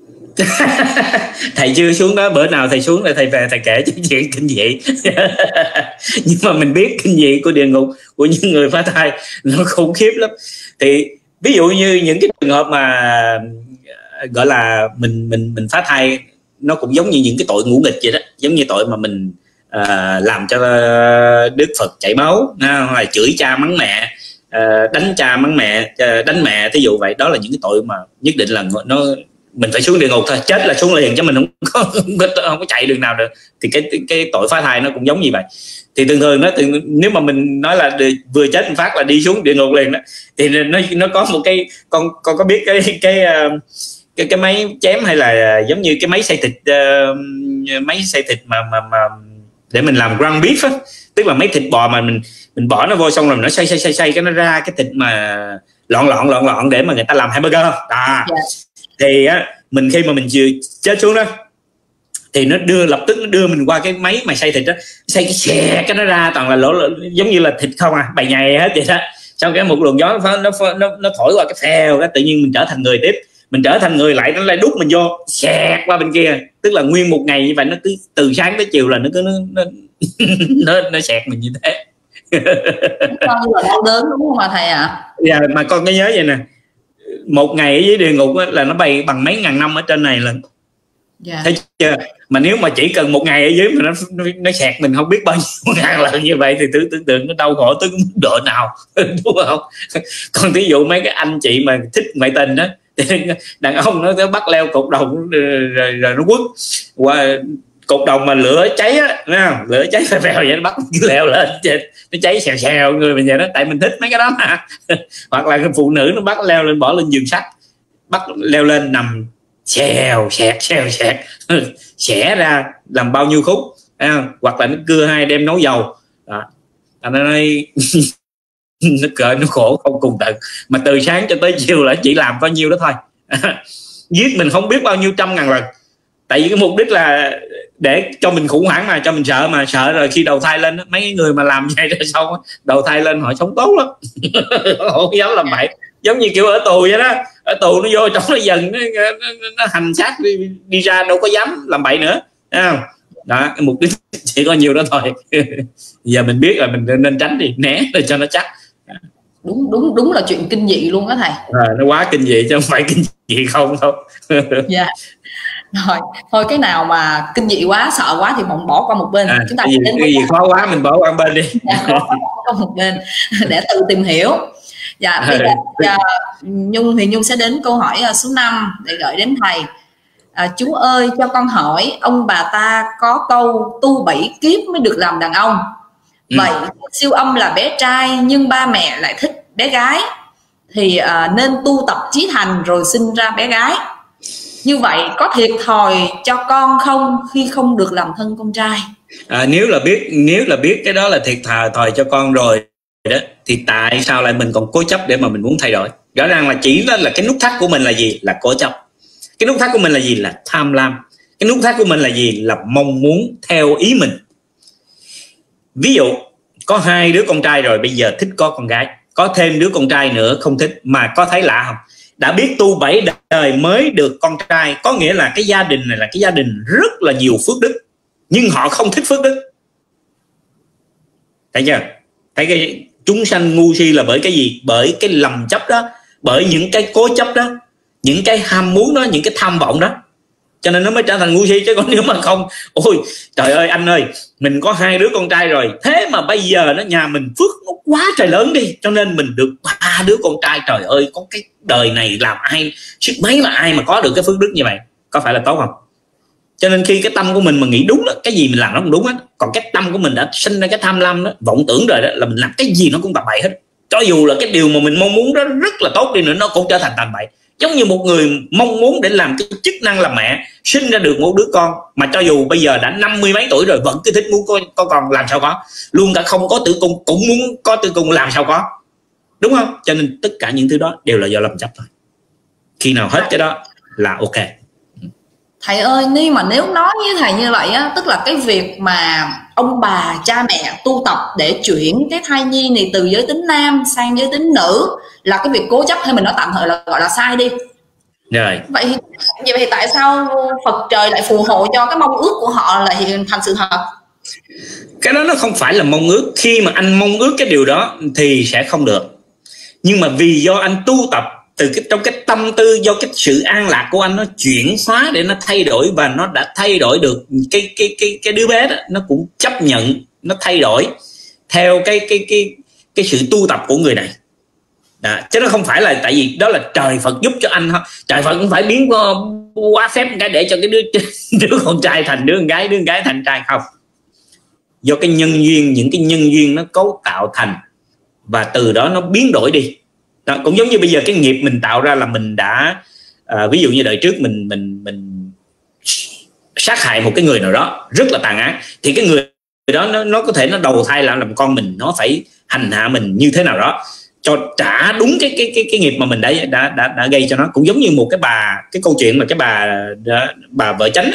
Thầy chưa xuống đó, bữa nào thầy xuống là thầy về thầy kể chuyện kinh dị. Nhưng mà mình biết kinh dị của địa ngục của những người phá thai nó khủng khiếp lắm. Thì ví dụ như những cái trường hợp mà gọi là mình mình mình phá thai, nó cũng giống như những cái tội ngũ nghịch vậy đó, giống như tội mà mình uh, làm cho Đức Phật chảy máu, hay là chửi cha mắng mẹ, uh, đánh cha mắng mẹ, uh, đánh mẹ, thí dụ vậy. Đó là những cái tội mà nhất định là nó mình phải xuống địa ngục thôi, chết là xuống liền chứ mình không có không có, không có chạy đường nào được. Thì cái cái tội phá thai nó cũng giống như vậy. Thì thường thường nó thường, nếu mà mình nói là vừa chết một phát là đi xuống địa ngục liền đó, thì nó nó có một cái con con có biết cái cái cái cái máy chém hay là giống như cái máy xay thịt, uh, máy xay thịt mà mà mà để mình làm ground beef á, tức là mấy thịt bò mà mình mình bỏ nó vô xong rồi nó xay xay xay xay cái nó ra cái thịt mà lọn lọn lọn lọn để mà người ta làm hamburger đó. À, yeah. Thì á, mình khi mà mình chưa chết xuống đó thì nó đưa lập tức nó đưa mình qua cái máy mà xay thịt đó, xay cái xè cái nó ra toàn là lỗ, lỗ giống như là thịt không à, bày nhầy hết vậy đó. Xong cái một luồng gió nó nó nó, nó thổi qua cái phèo đó, tự nhiên mình trở thành người tiếp, mình trở thành người lại nó lại đút mình vô xẹt qua bên kia, tức là nguyên một ngày như vậy, nó cứ từ sáng tới chiều là nó cứ nó nó nó, nó xẹt mình như thế. Con là đau đớn đúng không ạ thầy ạ? À? Dạ, mà con có nhớ vậy nè, một ngày ở dưới địa ngục là nó bay bằng mấy ngàn năm ở trên này lần. Yeah. Thấy chưa? Mà nếu mà chỉ cần một ngày ở dưới mà nó nó, nó sẹt mình không biết bao nhiêu ngàn lần như vậy thì tưởng tưởng tượng nó đau khổ tới mức độ nào, đúng không? Còn ví dụ mấy cái anh chị mà thích ngoại tình đó, đàn ông nó bắt leo cột đồng rồi, rồi, rồi nó quất qua cột đồng mà lửa cháy á, lửa cháy phèo phèo vậy, nó bắt leo lên nó cháy xèo xèo người mình vậy đó, tại mình thích mấy cái đó mà. Hoặc là cái phụ nữ nó bắt leo lên, bỏ lên giường sắt, bắt leo lên nằm xèo xẹt xèo xẹt xẻ ra làm bao nhiêu khúc, hoặc là nó cưa hai đem nấu dầu đó. Anh nói nó cỡ nó khổ không cùng tận, mà từ sáng cho tới chiều là chỉ làm bao nhiêu đó thôi. Giết mình không biết bao nhiêu trăm ngàn lần, tại vì cái mục đích là để cho mình khủng hoảng, mà cho mình sợ, mà sợ rồi khi đầu thai lên mấy người mà làm vậy rồi xong đầu thai lên họ sống tốt lắm. Họ không dám làm bậy, giống như kiểu ở tù vậy đó, ở tù nó vô trong nó dần nó, nó, nó hành xác đi, đi ra đâu có dám làm bậy nữa, thấy không? Đó, cái mục đích chỉ có nhiều đó thôi. Giờ mình biết là mình nên tránh đi, né để cho nó chắc. Đúng đúng đúng là chuyện kinh dị luôn đó thầy. À, nó quá kinh dị chứ không phải kinh dị không đâu. Dạ. Rồi thôi cái nào mà kinh dị quá, sợ quá thì mình bỏ qua một bên. À, chúng ta cái gì, đến cái gì khó quá mình bỏ qua một bên đi. Dạ, khó quá qua một bên để tự tìm hiểu. Dạ, bây giờ dạ, Nhung thì Nhung sẽ đến câu hỏi số năm để gửi đến thầy. À, chú ơi cho con hỏi, ông bà ta có câu tu bảy kiếp mới được làm đàn ông. Ừ. Vậy siêu âm là bé trai nhưng ba mẹ lại thích bé gái, thì à, nên tu tập chí thành rồi sinh ra bé gái. Như vậy có thiệt thòi cho con không khi không được làm thân con trai? À, nếu là biết nếu là biết cái đó là thiệt thà thòi cho con rồi đó, thì tại sao lại mình còn cố chấp để mà mình muốn thay đổi? Rõ ràng là chỉ là, là cái nút thắt của mình là gì? Là cố chấp. Cái nút thắt của mình là gì? Là tham lam. Cái nút thắt của mình là gì? Là mong muốn theo ý mình. Ví dụ có hai đứa con trai rồi, bây giờ thích có con gái, có thêm đứa con trai nữa không thích, mà có thấy lạ không? Đã biết tu bảy đời mới được con trai, có nghĩa là cái gia đình này là cái gia đình rất là nhiều phước đức, nhưng họ không thích phước đức. Thấy chưa? Thấy cái chúng sanh ngu si là bởi cái gì? Bởi cái lầm chấp đó, bởi những cái cố chấp đó, những cái ham muốn đó, những cái tham vọng đó, cho nên nó mới trở thành ngu si. Chứ còn nếu mà không, ôi trời ơi anh ơi, mình có hai đứa con trai rồi, thế mà bây giờ nó nhà mình phước nó quá trời lớn đi, cho nên mình được ba đứa con trai, trời ơi có cái đời này làm ai sức mấy mà ai mà có được cái phước đức như vậy, có phải là tốt không? Cho nên khi cái tâm của mình mà nghĩ đúng đó, cái gì mình làm nó cũng đúng hết. Còn cái tâm của mình đã sinh ra cái tham lam đó, vọng tưởng rồi đó, là mình làm cái gì nó cũng tầm bậy hết. Cho dù là cái điều mà mình mong muốn đó rất là tốt đi nữa, nó cũng trở thành tầm bậy. Giống như một người mong muốn để làm cái chức năng làm mẹ, sinh ra được một đứa con, mà cho dù bây giờ đã năm mươi mấy tuổi rồi vẫn cứ thích muốn có, có con, làm sao có. Luôn cả không có tử cung cũng muốn có tử cung, làm sao có, đúng không? Cho nên tất cả những thứ đó đều là do lầm chấp thôi. Khi nào hết cái đó là ok. Thầy ơi, nhưng mà nếu nói với thầy như vậy á, tức là cái việc mà ông bà cha mẹ tu tập để chuyển cái thai nhi này từ giới tính nam sang giới tính nữ là cái việc cố chấp, hay mình nói tạm thời là gọi là sai đi. Rồi. Vậy thì, vậy thì tại sao Phật trời lại phù hộ cho cái mong ước của họ là hiện thành sự thật? Cái đó nó không phải là mong ước. Khi mà anh mong ước cái điều đó thì sẽ không được. Nhưng mà vì do anh tu tập từ cái trong cái tâm tư, do cái sự an lạc của anh nó chuyển hóa để nó thay đổi, và nó đã thay đổi được cái cái cái cái đứa bé đó, nó cũng chấp nhận nó thay đổi theo cái cái cái cái sự tu tập của người này. Đó, chứ nó không phải là tại vì đó là trời Phật giúp cho anh. Trời Phật cũng phải biến quá phép cái để cho cái đứa đứa con trai thành đứa con gái, đứa con gái thành trai, không. Do cái nhân duyên, những cái nhân duyên nó cấu tạo thành, và từ đó nó biến đổi đi. Đó, cũng giống như bây giờ cái nghiệp mình tạo ra là mình đã à, ví dụ như đời trước mình mình mình sát hại một cái người nào đó rất là tàn ác, thì cái người đó nó, nó có thể nó đầu thai làm làm con mình, nó phải hành hạ mình như thế nào đó cho trả đúng cái cái cái cái nghiệp mà mình đã đã đã, đã gây cho nó. Cũng giống như một cái bà, cái câu chuyện mà cái bà đã, bà vợ Chánh,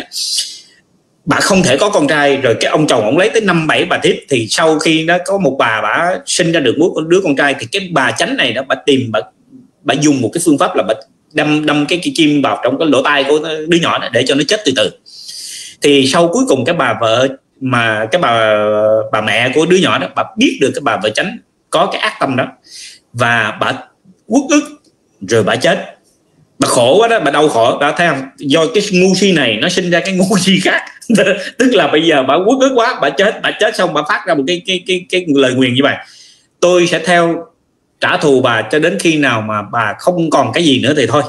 bà không thể có con trai, rồi cái ông chồng ông lấy tới năm bảy bà thiếp, thì sau khi nó có một bà bà sinh ra được một đứa con trai, thì cái bà Chánh này đó, bà tìm bà, bà dùng một cái phương pháp là bà đâm đâm cái, cái kim vào trong cái lỗ tai của đứa nhỏ đó để cho nó chết từ từ. Thì sau cuối cùng cái bà vợ mà cái bà bà mẹ của đứa nhỏ đó, bà biết được cái bà vợ Chánh có cái ác tâm đó, và bà uất ức rồi bà chết. bà khổ quá đó, bà đau khổ, bà thấy không, do cái ngu si này nó sinh ra cái ngu si khác. Tức là bây giờ bà uất ức quá, bà chết, bà chết xong bà phát ra một cái cái cái cái lời nguyền như vậy: tôi sẽ theo trả thù bà cho đến khi nào mà bà không còn cái gì nữa thì thôi.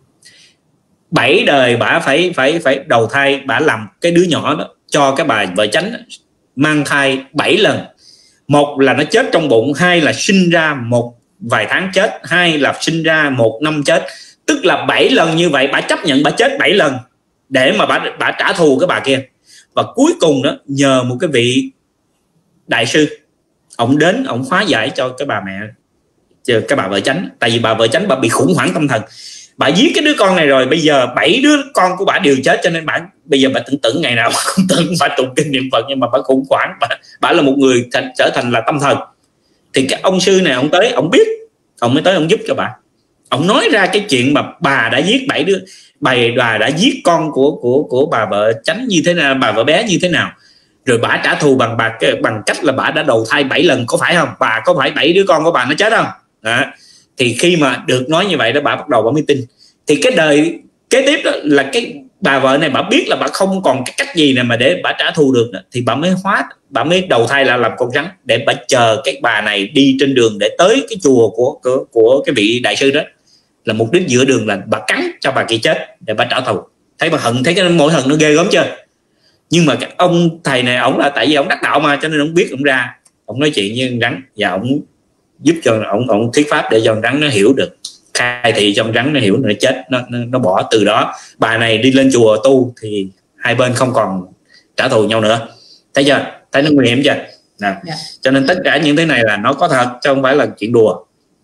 Bảy đời bà phải phải phải đầu thai, bà làm cái đứa nhỏ đó cho cái bà vợ chánh mang thai bảy lần. Một là nó chết trong bụng, hai là sinh ra một vài tháng chết, hai là sinh ra một năm chết. Tức là bảy lần như vậy, bà chấp nhận bà chết bảy lần để mà bà, bà trả thù cái bà kia. Và cuối cùng đó, nhờ một cái vị đại sư, ông đến, ông hóa giải cho cái bà mẹ, cái bà vợ chánh. Tại vì bà vợ chánh bà bị khủng hoảng tâm thần, bà giết cái đứa con này rồi, bây giờ bảy đứa con của bà đều chết, cho nên bà bây giờ bà tưởng tượng ngày nào bà cũng tưởng bà tụng kinh niệm Phật, nhưng mà bà khủng hoảng, bà, bà là một người thành, trở thành là tâm thần. Thì cái ông sư này ông tới, ông biết, ông mới tới ông giúp cho bà. Ông nói ra cái chuyện mà bà đã giết bảy đứa, bà, bà đã giết con của của của bà vợ chánh như thế nào, bà vợ bé như thế nào, rồi bà trả thù bằng bà bằng cách là bà đã đầu thai bảy lần, có phải không? Bà có phải bảy đứa con của bà nó chết không? Đó. Thì khi mà được nói như vậy đó, bà bắt đầu bà mới tin. Thì cái đời kế tiếp đó là cái bà vợ này, bà biết là bà không còn cái cách gì nào mà để bà trả thù được đó, thì bà mới hóa, bà mới đầu thai là làm con rắn để bà chờ cái bà này đi trên đường để tới cái chùa của của, của cái vị đại sư đó. Là mục đích giữa đường là bà cắn cho bà kia chết để bà trả thù. Thấy bà hận, thấy cái mỗi hận nó ghê gớm chưa? Nhưng mà cái ông thầy này, ổng là tại vì ổng đắc đạo mà, cho nên ổng biết, ổng ra ổng nói chuyện với con rắn và ổng giúp cho ổng ổng thuyết pháp để cho con rắn nó hiểu được, khai thị cho con rắn nó hiểu, nó chết, nó, nó nó bỏ. Từ đó bà này đi lên chùa tu thì hai bên không còn trả thù nhau nữa. Thấy chưa? Thấy nó nguy hiểm chưa? Nè. Yeah. Cho nên tất cả những thế này là nó có thật chứ không phải là chuyện đùa.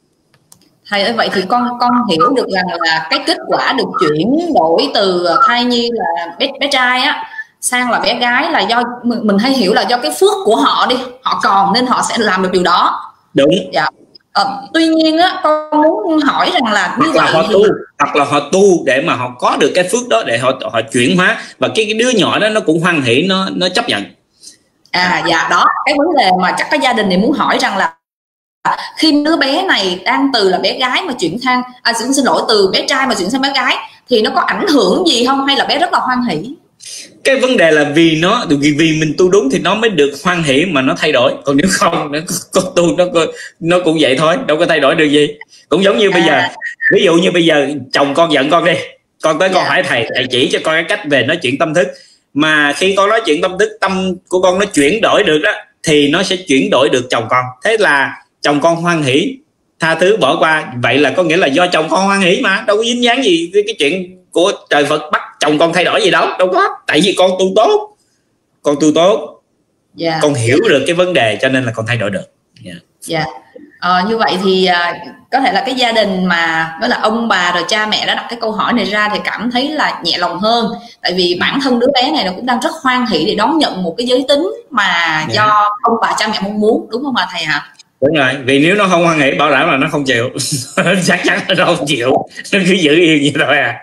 Thầy ơi, vậy thì con con hiểu được rằng là cái kết quả được chuyển đổi từ thai nhi là bé, bé trai á sang là bé gái là do mình, mình hay hiểu là do cái phước của họ đi, họ còn nên họ sẽ làm được điều đó. Đúng. Dạ. Ờ, tuy nhiên á, con muốn hỏi rằng là như hoặc là vậy họ thì... tu, hoặc là họ tu để mà họ có được cái phước đó để họ họ chuyển hóa, và cái, cái đứa nhỏ đó nó cũng hoan hỷ, nó nó chấp nhận. À dạ, đó cái vấn đề mà chắc cái gia đình này muốn hỏi rằng là khi đứa bé này đang từ là bé gái mà chuyển sang à, xin, xin lỗi từ bé trai mà chuyển sang bé gái thì nó có ảnh hưởng gì không, hay là bé rất là hoan hỷ? Cái vấn đề là vì nó vì vì mình tu đúng thì nó mới được hoan hỷ mà nó thay đổi, còn nếu không nó có tu nó nó cũng vậy thôi, đâu có thay đổi được gì. Cũng giống như bây giờ, ví dụ như bây giờ chồng con giận con đi, con tới con hỏi thầy, thầy chỉ cho con cái cách về nói chuyện tâm thức, mà khi con nói chuyện tâm thức, tâm của con nó chuyển đổi được đó thì nó sẽ chuyển đổi được chồng con. Thế là chồng con hoan hỷ, tha thứ, bỏ qua. Vậy là có nghĩa là do chồng con hoan hỷ mà, đâu có dính dáng gì cái, cái chuyện của trời Phật bắt chồng con thay đổi gì đâu, đâu có. Tại vì con tu tốt, con tu tốt, yeah. Con hiểu được cái vấn đề cho nên là con thay đổi được. Yeah. Yeah. Ờ, như vậy thì à, có thể là cái gia đình mà đó là ông bà rồi cha mẹ đã đặt cái câu hỏi này ra thì cảm thấy là nhẹ lòng hơn, tại vì bản thân đứa bé này nó cũng đang rất hoan hỷ để đón nhận một cái giới tính mà yeah. do ông bà cha mẹ mong muốn, đúng không ạ thầy hả? Đúng rồi, vì nếu nó không hoan hỷ bảo đảm là nó không chịu. Chắc chắn là nó không chịu, nó cứ giữ yên như thôi à.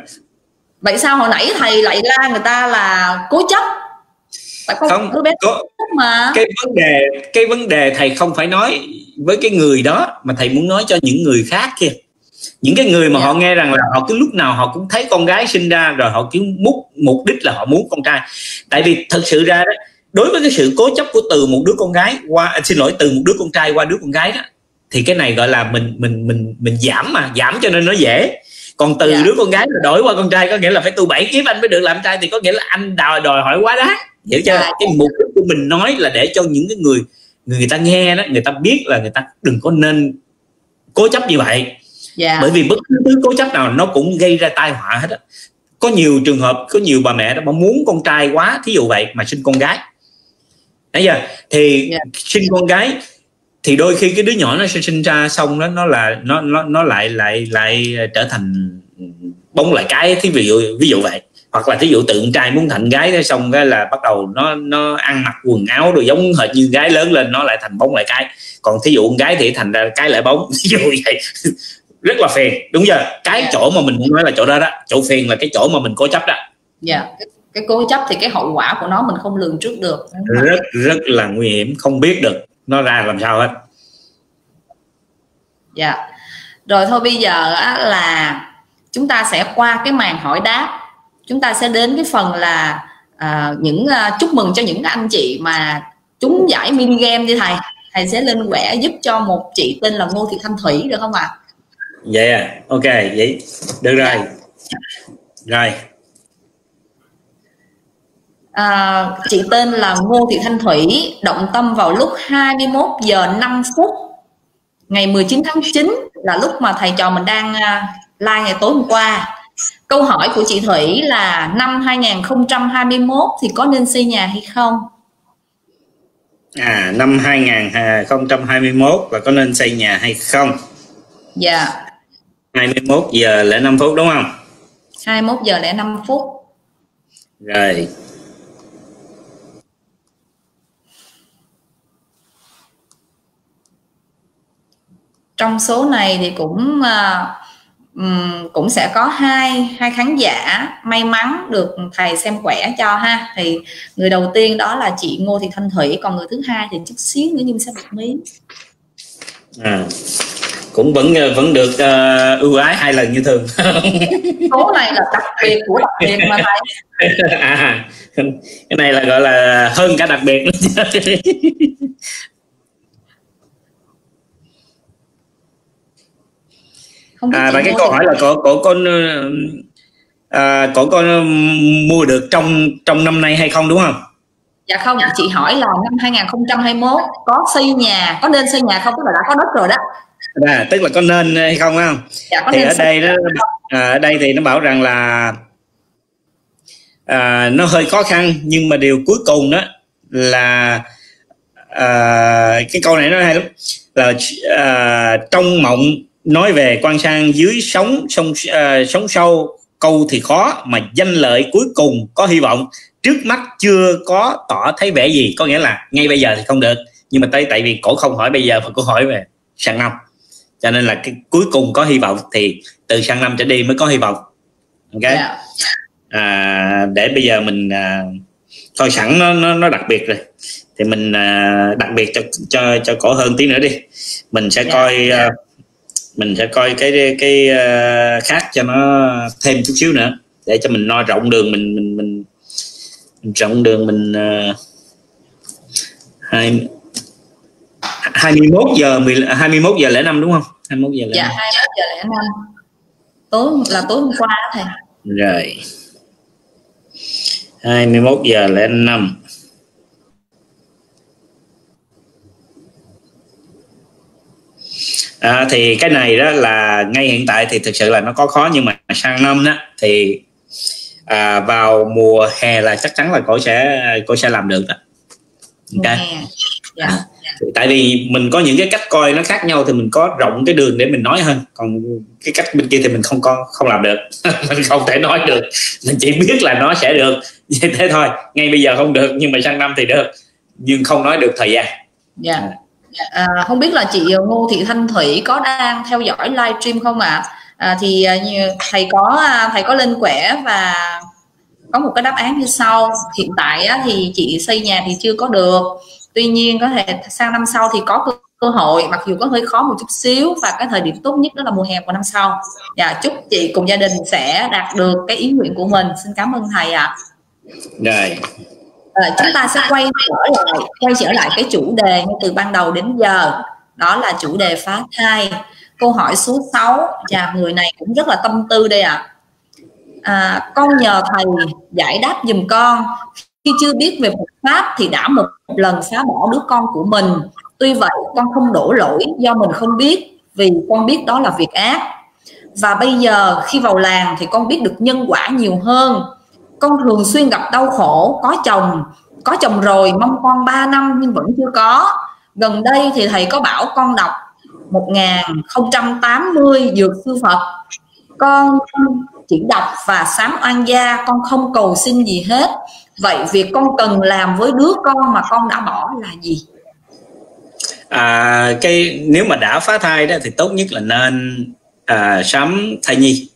Vậy sao hồi nãy thầy lại la người ta là cố chấp? Tại không đứa bé có mà cái vấn đề cái vấn đề thầy không phải nói với cái người đó, mà thầy muốn nói cho những người khác kia, những cái người mà yeah. họ nghe rằng là họ cứ lúc nào họ cũng thấy con gái sinh ra rồi họ cứ mục mục đích là họ muốn con trai. Tại vì thật sự ra đó, đối với cái sự cố chấp của từ một đứa con gái qua xin lỗi từ một đứa con trai qua đứa con gái đó, thì cái này gọi là mình mình mình mình giảm mà giảm cho nên nó dễ. Còn từ yeah. đứa con gái đổi qua con trai có nghĩa là phải tu bảy kiếp anh mới được làm trai, thì có nghĩa là anh đòi đòi hỏi quá đáng, hiểu chưa? Yeah. Cái mục đích của mình nói là để cho những cái người người ta nghe đó, người ta biết là người ta đừng có nên cố chấp như vậy. Yeah. Bởi vì bất cứ thứ cố chấp nào nó cũng gây ra tai họa hết á. Có nhiều trường hợp, có nhiều bà mẹ đó mà muốn con trai quá, thí dụ vậy, mà sinh con gái. Đấy giờ thì yeah. sinh con gái thì đôi khi cái đứa nhỏ nó sẽ sinh ra xong đó nó là nó nó nó lại lại lại trở thành bóng lại cái, thí ví dụ ví dụ vậy. Hoặc là thí dụ tự trai muốn thành gái xong cái là bắt đầu nó nó ăn mặc quần áo rồi giống hệt như gái, lớn lên nó lại thành bóng lại cái. Còn thí dụ con gái thì thành ra cái lại bóng, ví dụ vậy. Rất là phiền, đúng chưa? Cái yeah. chỗ mà mình muốn nói là chỗ đó đó, chỗ phiền là cái chỗ mà mình cố chấp đó. Dạ, yeah. cái, cái cố chấp thì cái hậu quả của nó mình không lường trước được. Rất rất là nguy hiểm, không biết được nó ra làm sao hết. Dạ. Yeah. Rồi thôi bây giờ á, là chúng ta sẽ qua cái màn hỏi đáp, chúng ta sẽ đến cái phần là à, những uh, chúc mừng cho những anh chị mà trúng giải mini game đi thầy. Thầy sẽ lên quẻ giúp cho một chị tên là Ngô Thị Thanh Thủy được không ạ? À? Vậy à, ok, vậy được rồi. Rồi. À, chị tên là Ngô Thị Thanh Thủy, động tâm vào lúc hai mươi mốt giờ năm phút ngày mười chín tháng chín, là lúc mà thầy trò mình đang live ngày tối hôm qua. Câu hỏi của chị Thủy là năm hai nghìn không trăm hai mươi mốt thì có nên xây nhà hay không? À, năm hai nghìn không trăm hai mươi mốt là có nên xây nhà hay không? Dạ. Yeah. hai mươi mốt giờ lẻ năm phút đúng không? hai mươi mốt giờ lẻ năm phút. Rồi. Trong số này thì cũng uh, cũng sẽ có hai hai khán giả may mắn được thầy xem quẻ cho ha. Thì người đầu tiên đó là chị Ngô Thị Thanh Thủy, còn người thứ hai thì chút xíu nữa nhưng sẽ bật mí. À, cũng vẫn vẫn được uh, ưu ái hai lần như thường. Số này là đặc biệt của đặc biệt mà thầy. À, cái này là gọi là hơn cả đặc biệt. À, và cái câu hỏi là cổ cổ có à, cổ có mua được trong trong năm nay hay không đúng không? Dạ không, chị hỏi là năm hai nghìn không trăm hai mươi mốt có xây nhà, có nên xây nhà không, tức là đã có đất rồi đó. À, tức là có nên hay không không? Dạ, có thì nên ở đây đó, à, ở đây thì nó bảo rằng là à, nó hơi khó khăn, nhưng mà điều cuối cùng đó là à, cái câu này nó hay lắm, là à, trong mộng nói về quan sang dưới sóng sông uh, sóng sâu, câu thì khó mà danh lợi cuối cùng có hy vọng, trước mắt chưa có tỏ thấy vẻ gì. Có nghĩa là ngay bây giờ thì không được, nhưng mà tới tại vì cổ không hỏi bây giờ mà cổ hỏi về sang năm, cho nên là cái cuối cùng có hy vọng, thì từ sang năm trở đi mới có hy vọng. Ok. Yeah. À, để bây giờ mình à, thôi sẵn nó, nó nó đặc biệt rồi thì mình à, đặc biệt cho cho cho cổ hơn tí nữa đi, mình sẽ yeah. coi uh, mình sẽ coi cái cái uh, khác cho nó thêm chút xíu nữa để cho mình no rộng đường, mình mình mình, mình rộng đường mình uh, hai hai mươi mốt giờ hai mươi mốt giờ lẻ năm đúng không? hai mươi mốt giờ lẻ dạ năm. hai mươi mốt giờ lẻ năm tối là tối hôm qua đó thầy. Rồi hai mươi mốt giờ lẻ năm. À, thì cái này đó là ngay hiện tại thì thực sự là nó có khó, nhưng mà sang năm đó thì à, vào mùa hè là chắc chắn là cô sẽ cô sẽ làm được đó. Ok. Yeah. À, tại vì mình có những cái cách coi nó khác nhau thì mình có rộng cái đường để mình nói hơn, còn cái cách bên kia thì mình không có không làm được. Mình không thể nói được, mình chỉ biết là nó sẽ được như thế thôi. Ngay bây giờ không được nhưng mà sang năm thì được, nhưng không nói được thời gian. Dạ. Yeah. À, không biết là chị Ngô Thị Thanh Thủy có đang theo dõi livestream không ạ? À? À, thì thầy có thầy có lên quẻ và có một cái đáp án như sau. Hiện tại á, thì chị xây nhà thì chưa có được, tuy nhiên có thể sang năm sau thì có cơ hội, mặc dù có hơi khó một chút xíu, và cái thời điểm tốt nhất đó là mùa hè của năm sau. Dạ, chúc chị cùng gia đình sẽ đạt được cái ý nguyện của mình. Xin cảm ơn thầy ạ. Rồi. À, chúng ta sẽ quay trở lại quay trở lại cái chủ đề ngay từ ban đầu đến giờ, đó là chủ đề phá thai. Câu hỏi số sáu, và người này cũng rất là tâm tư đây ạ. À. À, con nhờ thầy giải đáp giùm con, khi chưa biết về Phật pháp thì đã một lần phá bỏ đứa con của mình. Tuy vậy con không đổ lỗi do mình không biết, vì con biết đó là việc ác. Và bây giờ khi vào làng thì con biết được nhân quả nhiều hơn. Con thường xuyên gặp đau khổ, có chồng, có chồng rồi, mong con ba năm nhưng vẫn chưa có. Gần đây thì thầy có bảo con đọc một nghìn không trăm tám mươi Dược Sư Phật. Con chỉ đọc và sám oan gia, con không cầu xin gì hết. Vậy việc con cần làm với đứa con mà con đã bỏ là gì? À, cái nếu mà đã phá thai đó thì tốt nhất là nên à, sám thai nhi.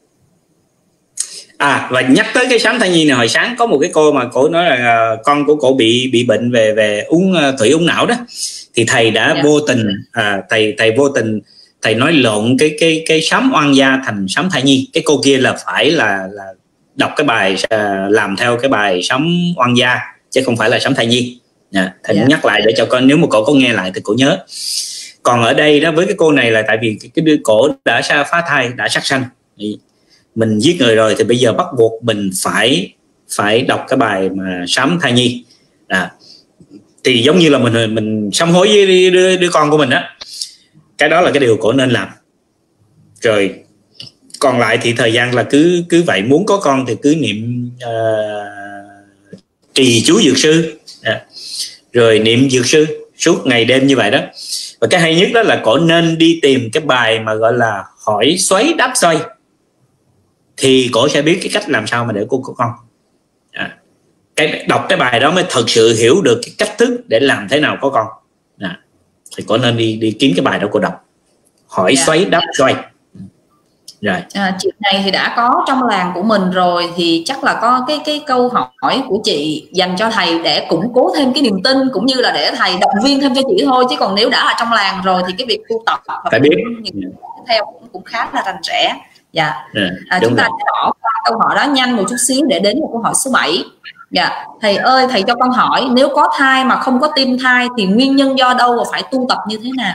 À, và nhắc tới cái sám thai nhi này, hồi sáng có một cái cô mà cô nói là con của cô bị bị bệnh về về uống thủy uống não đó, thì thầy đã yeah. vô tình à, thầy thầy vô tình thầy nói lộn cái cái cái sám oan gia thành sám thai nhi. Cái cô kia là phải là là đọc cái bài uh, làm theo cái bài sám oan gia chứ không phải là sám thai nhi. À, thầy yeah. muốn nhắc lại để cho con, nếu mà cổ có nghe lại thì cổ nhớ. Còn ở đây đó với cái cô này là tại vì cái, cái cổ đã sa phá thai, đã sát sanh, mình giết người rồi thì bây giờ bắt buộc mình phải phải đọc cái bài mà sám thai nhi. À, thì giống như là mình mình sám hối với đứa, đứa con của mình á, cái đó là cái điều cổ nên làm. Rồi còn lại thì thời gian là cứ cứ vậy, muốn có con thì cứ niệm uh, trì chú dược sư, à, rồi niệm dược sư suốt ngày đêm như vậy đó. Và cái hay nhất đó là cổ nên đi tìm cái bài mà gọi là hỏi xoáy đáp xoay, thì cổ sẽ biết cái cách làm sao mà để cô có con. À, cái đọc cái bài đó mới thật sự hiểu được cái cách thức để làm thế nào có con. À, thì cổ nên đi đi kiếm cái bài đó cô đọc, hỏi yeah. xoáy đáp xoay. Rồi. À, chuyện này thì đã có trong làng của mình rồi, thì chắc là có cái cái câu hỏi của chị dành cho thầy để củng cố thêm cái niềm tin, cũng như là để thầy động viên thêm cho chị thôi. Chứ còn nếu đã ở trong làng rồi thì cái việc tu tập phải biết những theo cũng, cũng khá là rành rẽ. Dạ. Yeah, à, chúng ta sẽ bỏ qua câu hỏi đó nhanh một chút xíu để đến một câu hỏi số bảy. Dạ. Thầy ơi, thầy cho con hỏi, nếu có thai mà không có tim thai thì nguyên nhân do đâu và phải tu tập như thế nào?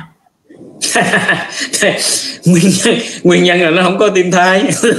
nguyên nhân nguyên nhân là nó không có tim thai.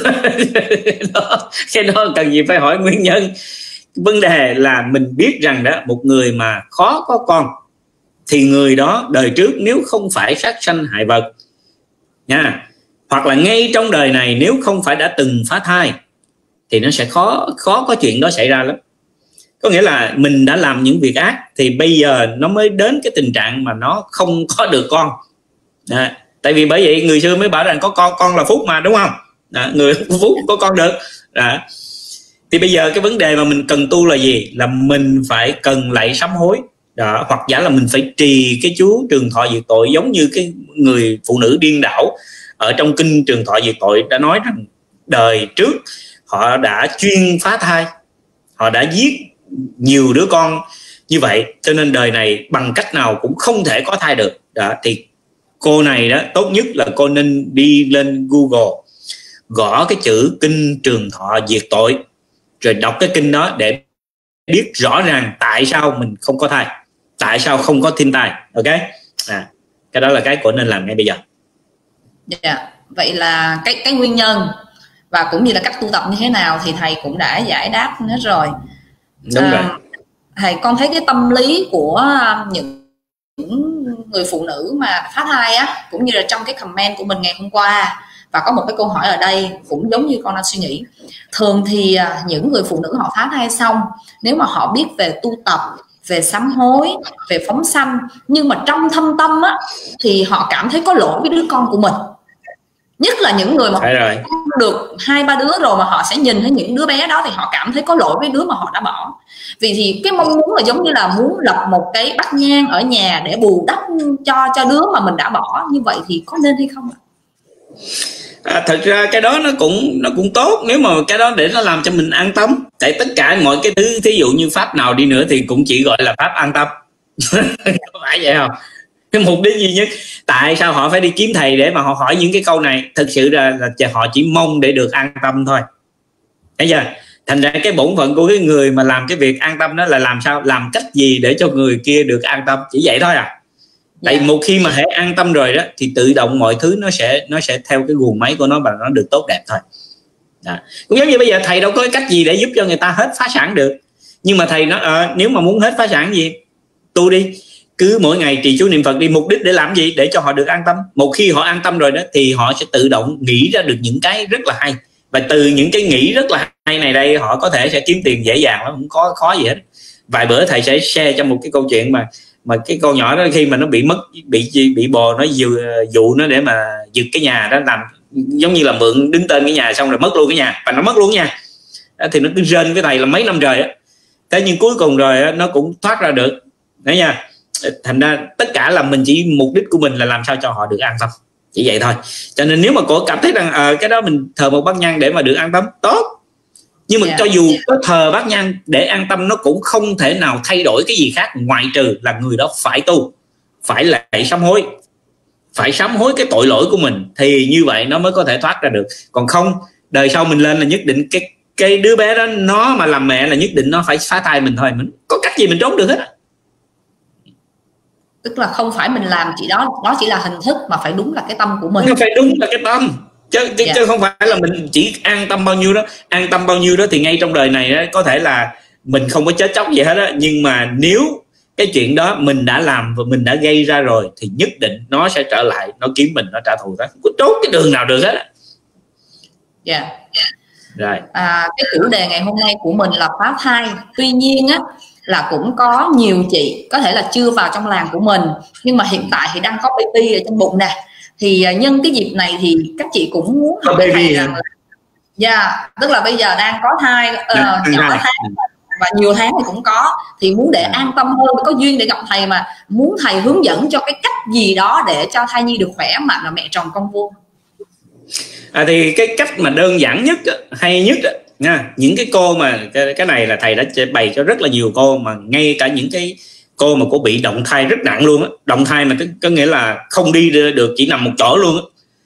đó, cái đó cần gì phải hỏi nguyên nhân. Vấn đề là mình biết rằng đó, một người mà khó có con thì người đó đời trước nếu không phải sát sanh hại vật nha, hoặc là ngay trong đời này nếu không phải đã từng phá thai thì nó sẽ khó khó có chuyện đó xảy ra lắm. Có nghĩa là mình đã làm những việc ác thì bây giờ nó mới đến cái tình trạng mà nó không có được con. À, tại vì bởi vậy người xưa mới bảo rằng có con con là phúc mà, đúng không? À, người phúc có con được. À, thì bây giờ cái vấn đề mà mình cần tu là gì? Là mình phải cần lạy sám hối đó, hoặc giả là mình phải trì cái chú trường thọ diệt tội, giống như cái người phụ nữ điên đảo ở trong kinh trường thọ diệt tội đã nói rằng đời trước họ đã chuyên phá thai, họ đã giết nhiều đứa con như vậy, cho nên đời này bằng cách nào cũng không thể có thai được. Đó, thì cô này đó tốt nhất là cô nên đi lên Google, gõ cái chữ kinh trường thọ diệt tội, rồi đọc cái kinh đó để biết rõ ràng tại sao mình không có thai, tại sao không có thiên tai. Ok, à, cái đó là cái cô nên làm ngay bây giờ. Yeah. Vậy là cái cái nguyên nhân và cũng như là cách tu tập như thế nào thì thầy cũng đã giải đáp hết rồi. Đúng à, rồi. Thầy, con thấy cái tâm lý của những người phụ nữ mà phá thai á, cũng như là trong cái comment của mình ngày hôm qua, và có một cái câu hỏi ở đây cũng giống như con đang suy nghĩ. Thường thì những người phụ nữ họ phá thai xong, nếu mà họ biết về tu tập, về sám hối, về phóng sanh, nhưng mà trong thâm tâm á thì họ cảm thấy có lỗi với đứa con của mình. Nhất là những người mà được hai ba đứa rồi mà họ sẽ nhìn thấy những đứa bé đó thì họ cảm thấy có lỗi với đứa mà họ đã bỏ. Vì thì cái mong muốn là giống như là muốn lập một cái bát nhang ở nhà để bù đắp cho cho đứa mà mình đã bỏ. Như vậy thì có nên hay không ạ? À, thật ra cái đó nó cũng nó cũng tốt, nếu mà cái đó để nó làm cho mình an tâm. Tại tất cả mọi cái thứ, thí dụ như pháp nào đi nữa thì cũng chỉ gọi là pháp an tâm. Có phải vậy không? Cái mục đích duy nhất tại sao họ phải đi kiếm thầy để mà họ hỏi những cái câu này, thực sự là, là họ chỉ mong để được an tâm thôi. Thấy chưa? Thành ra cái bổn phận của cái người mà làm cái việc an tâm đó là làm sao, làm cách gì để cho người kia được an tâm, chỉ vậy thôi à. Tại một khi mà hễ an tâm rồi đó thì tự động mọi thứ nó sẽ nó sẽ theo cái guồng máy của nó và nó được tốt đẹp thôi. Đó. Cũng giống như bây giờ thầy đâu có cái cách gì để giúp cho người ta hết phá sản được, nhưng mà thầy nói à, nếu mà muốn hết phá sản gì, tu đi, cứ mỗi ngày trì chú niệm Phật đi. Mục đích để làm gì? Để cho họ được an tâm. Một khi họ an tâm rồi đó thì họ sẽ tự động nghĩ ra được những cái rất là hay, và từ những cái nghĩ rất là hay này đây họ có thể sẽ kiếm tiền dễ dàng lắm, không có khó gì hết. Vài bữa thầy sẽ share cho một cái câu chuyện mà mà cái con nhỏ đó khi mà nó bị mất bị bị bò nó dụ, dụ nó để mà giật cái nhà đó, làm giống như là mượn đứng tên cái nhà xong rồi mất luôn cái nhà, và nó mất luôn nha. Đó, thì nó cứ rên với thầy là mấy năm trời á, thế nhưng cuối cùng rồi á, nó cũng thoát ra được đấy nha. Thành ra tất cả là mình chỉ mục đích của mình là làm sao cho họ được an tâm, chỉ vậy thôi. Cho nên nếu mà cô cảm thấy rằng à, cái đó mình thờ một bát nhang để mà được an tâm, tốt. Nhưng mà yeah. cho dù có thờ bát nhang để an tâm, nó cũng không thể nào thay đổi cái gì khác, ngoại trừ là người đó phải tu, phải lạy sám hối, phải sám hối cái tội lỗi của mình, thì như vậy nó mới có thể thoát ra được. Còn không, đời sau mình lên là nhất định cái cái đứa bé đó nó mà làm mẹ là nhất định nó phải phá thai mình thôi, mình có cách gì mình trốn được hết. Tức là không phải mình làm chỉ đó, đó chỉ là hình thức, mà phải đúng là cái tâm của mình. Nó phải đúng là cái tâm, chứ, chứ, dạ. chứ không phải là mình chỉ an tâm bao nhiêu đó. An tâm bao nhiêu đó thì ngay trong đời này đó, có thể là mình không có chết chóc gì hết á, nhưng mà nếu cái chuyện đó mình đã làm và mình đã gây ra rồi thì nhất định nó sẽ trở lại, nó kiếm mình, nó trả thù đó, không có trốn cái đường nào được hết. Dạ. Rồi. À, cái chủ đề ngày hôm nay của mình là phá thai. Tuy nhiên á là cũng có nhiều chị có thể là chưa vào trong làng của mình, nhưng mà hiện tại thì đang có baby ở trong bụng nè. Thì nhân cái dịp này thì các chị cũng muốn hỏi thầy rằng là, dạ, tức là bây giờ đang có thai, uh, nhỏ tháng và nhiều tháng thì cũng có, thì muốn để an tâm hơn, có duyên để gặp thầy, mà muốn thầy hướng dẫn cho cái cách gì đó để cho thai nhi được khỏe mạnh là mẹ tròn con vuông. À, thì cái cách mà đơn giản nhất, hay nhất nha, những cái cô mà cái, cái này là thầy đã bày cho rất là nhiều cô, mà ngay cả những cái cô mà cô bị động thai rất nặng luôn á, động thai mà có, có nghĩa là không đi được, chỉ nằm một chỗ luôn á,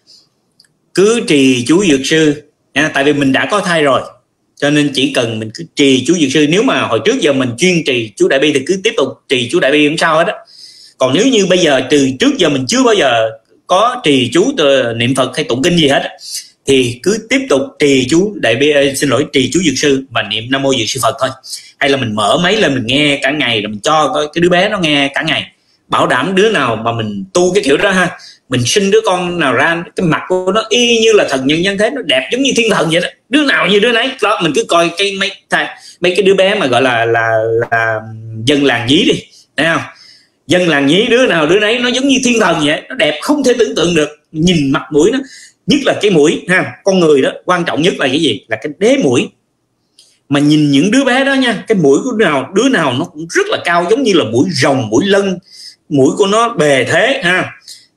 cứ trì chú dược sư nha, tại vì mình đã có thai rồi cho nên chỉ cần mình cứ trì chú dược sư. Nếu mà hồi trước giờ mình chuyên trì chú Đại Bi thì cứ tiếp tục trì chú Đại Bi không sao hết á. Còn nếu như bây giờ từ trước giờ mình chưa bao giờ có trì chú niệm Phật hay tụng kinh gì hết thì cứ tiếp tục trì chú Đại Bi, xin lỗi, trì chú dược sư và niệm Nam Mô Dược Sư Phật thôi. Hay là mình mở máy lên mình nghe cả ngày, rồi mình cho cái đứa bé nó nghe cả ngày. Bảo đảm đứa nào mà mình tu cái kiểu đó ha, mình sinh đứa con nào ra cái mặt của nó y như là thần nhân nhân thế, nó đẹp giống như thiên thần vậy đó, đứa nào như đứa nấy đó. Mình cứ coi cái mấy mấy cái đứa bé mà gọi là là là dân làng nhí đi, thấy không, dân làng nhí đứa nào đứa nấy nó giống như thiên thần vậy, nó đẹp không thể tưởng tượng được. Nhìn mặt mũi nó, nhất là cái mũi ha, con người đó quan trọng nhất là cái gì, là cái đế mũi. Mà nhìn những đứa bé đó nha, cái mũi của đứa nào đứa nào nó cũng rất là cao, giống như là mũi rồng, mũi lân, mũi của nó bề thế ha,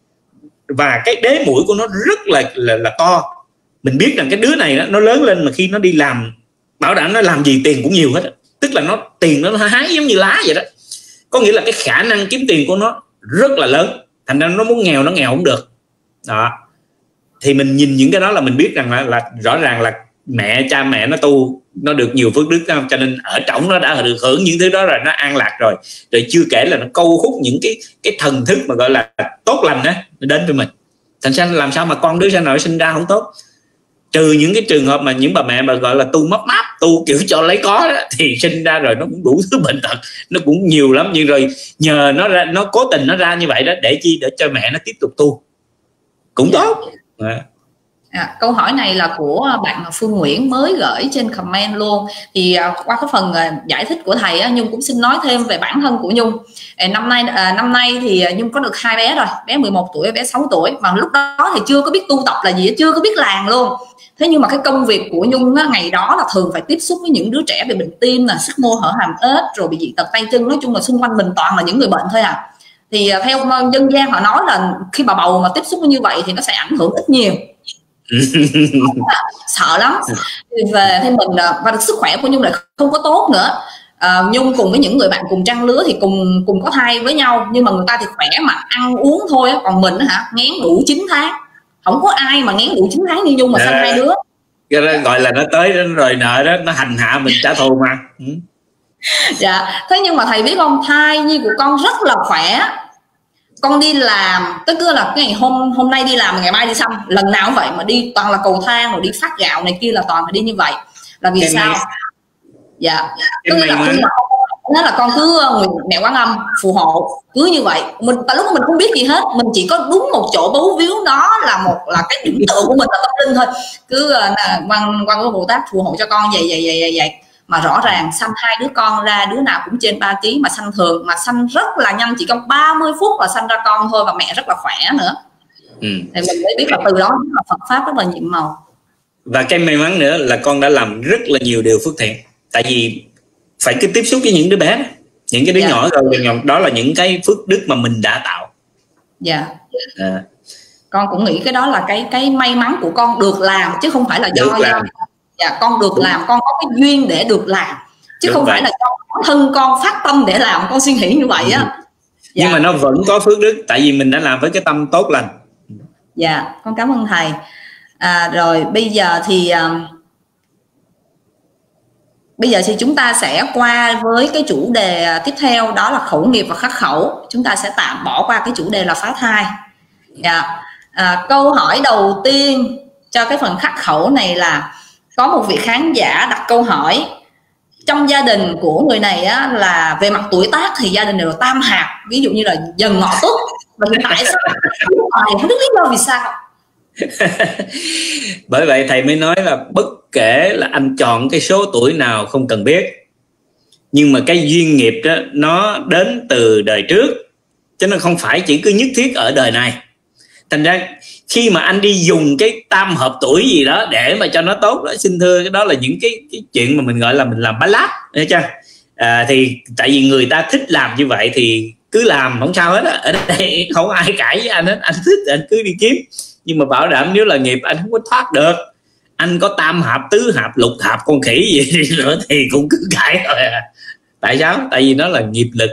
và cái đế mũi của nó rất là là, là to. Mình biết rằng cái đứa này đó, nó lớn lên mà khi nó đi làm, bảo đảm nó làm gì tiền cũng nhiều hết, tức là nó tiền nó hái giống như lá vậy đó. Có nghĩa là cái khả năng kiếm tiền của nó rất là lớn, thành ra nó muốn nghèo nó nghèo không được đó. Thì mình nhìn những cái đó là mình biết rằng là, là rõ ràng là mẹ cha mẹ nó tu, nó được nhiều phước đức không? Cho nên ở trỏng nó đã được hưởng những thứ đó rồi, nó an lạc rồi. Rồi chưa kể là nó câu hút những cái cái thần thức mà gọi là tốt lành đó đến với mình. Thành ra làm sao mà con đứa nào sinh ra không tốt, trừ những cái trường hợp mà những bà mẹ mà gọi là tu mấp máp, tu kiểu cho lấy có đó, thì sinh ra rồi nó cũng đủ thứ bệnh tật, nó cũng nhiều lắm. Nhưng rồi nhờ nó ra, nó cố tình nó ra như vậy đó, để chi, để cho mẹ nó tiếp tục tu cũng tốt. À. À, câu hỏi này là của bạn Phương Nguyễn mới gửi trên comment luôn. Thì uh, qua cái phần uh, giải thích của thầy, uh, Nhung cũng xin nói thêm về bản thân của Nhung. À, năm nay uh, năm nay thì uh, Nhung có được hai bé rồi, bé mười một tuổi, bé sáu tuổi. Mà lúc đó thì chưa có biết tu tập là gì, chưa có biết làng luôn. Thế nhưng mà cái công việc của Nhung á, ngày đó là thường phải tiếp xúc với những đứa trẻ bị bệnh tim, là xích mô hở hàm ếch, rồi bị dị tật tay chân. Nói chung là xung quanh mình toàn là những người bệnh thôi à. Thì uh, theo dân gian họ nói là khi bà bầu mà tiếp xúc như vậy thì nó sẽ ảnh hưởng ít nhiều. Sợ lắm. Thì về thì mình và sức khỏe của Nhung lại không có tốt nữa. à, Nhung cùng với những người bạn cùng trang lứa thì cùng cùng có thai với nhau, nhưng mà người ta thì khỏe mà ăn uống thôi á, còn mình hả ngén đủ chín tháng, không có ai mà ngén đủ chín tháng như Nhung mà sanh hai đứa. Cái đó gọi là nó tới rồi nợ đó, nó hành hạ mình trả thù mà. Ừ. Dạ. Thế nhưng mà thầy biết không, thai nhi của con rất là khỏe. Con đi làm, tức là cái ngày hôm hôm nay đi làm, ngày mai đi xăm, lần nào cũng vậy, mà đi toàn là cầu thang rồi đi phát gạo này kia là toàn phải đi như vậy. Là vì cái sao? Này. Dạ. Tức là nó là con cứ mẹ Quán Âm phù hộ, cứ như vậy. Mình tại lúc mình không biết gì hết, mình chỉ có đúng một chỗ bấu víu, đó là một là cái điểm tựa của mình là tâm linh thôi. Cứ quan quan Bồ Tát phù hộ cho con vậy vậy vậy vậy vậy. Mà rõ ràng sanh hai đứa con ra, đứa nào cũng trên ba ký, mà sanh thường, mà sanh rất là nhanh, chỉ trong ba mươi phút là sanh ra con thôi, và mẹ rất là khỏe nữa. Ừ. Thì mình mới biết là từ đó là Phật pháp rất là nhiệm màu. Và cái may mắn nữa là con đã làm rất là nhiều điều phước thiện, tại vì phải cứ tiếp xúc với những đứa bé đó, những cái đứa dạ. nhỏ rồi, đó là những cái phước đức mà mình đã tạo. Dạ. À. Con cũng nghĩ cái đó là cái cái may mắn của con được làm, chứ không phải là do do dạ, con được Đúng. làm, con có cái duyên để được làm, chứ Đúng không vậy. phải là do thân con phát tâm để làm, con suy nghĩ như vậy á. Dạ. Nhưng mà nó vẫn có phước đức, tại vì mình đã làm với cái tâm tốt lành, Dạ, con cảm ơn thầy. À, rồi bây giờ thì um, bây giờ thì chúng ta sẽ qua với cái chủ đề tiếp theo, đó là khẩu nghiệp và khắc khẩu. Chúng ta sẽ tạm bỏ qua cái chủ đề là phá thai. Dạ. À, câu hỏi đầu tiên cho cái phần khắc khẩu này là có một vị khán giả đặt câu hỏi: trong gia đình của người này á, là về mặt tuổi tác thì gia đình đều là tam hạt, ví dụ như là dần ngọ tuất, và hiện tại sao không biết lý do vì sao. Bởi vậy thầy mới nói là bất kể là anh chọn cái số tuổi nào không cần biết, nhưng mà cái duyên nghiệp đó nó đến từ đời trước, cho nên không phải chỉ cứ nhất thiết ở đời này. Thành ra khi mà anh đi dùng cái tam hợp tuổi gì đó để mà cho nó tốt đó, xin thưa cái đó là những cái, cái chuyện mà mình gọi là mình làm bá láp, thấy chưa? À, thì tại vì người ta thích làm như vậy thì cứ làm, không sao hết á. Ở đây không ai cãi với anh hết, anh thích anh cứ đi kiếm, nhưng mà bảo đảm nếu là nghiệp anh không có thoát được. Anh có tam hạp, tứ hạp, lục hạp, con khỉ gì đi nữa thì cũng cứ cãi thôi à. Tại sao? Tại vì nó là nghiệp lực,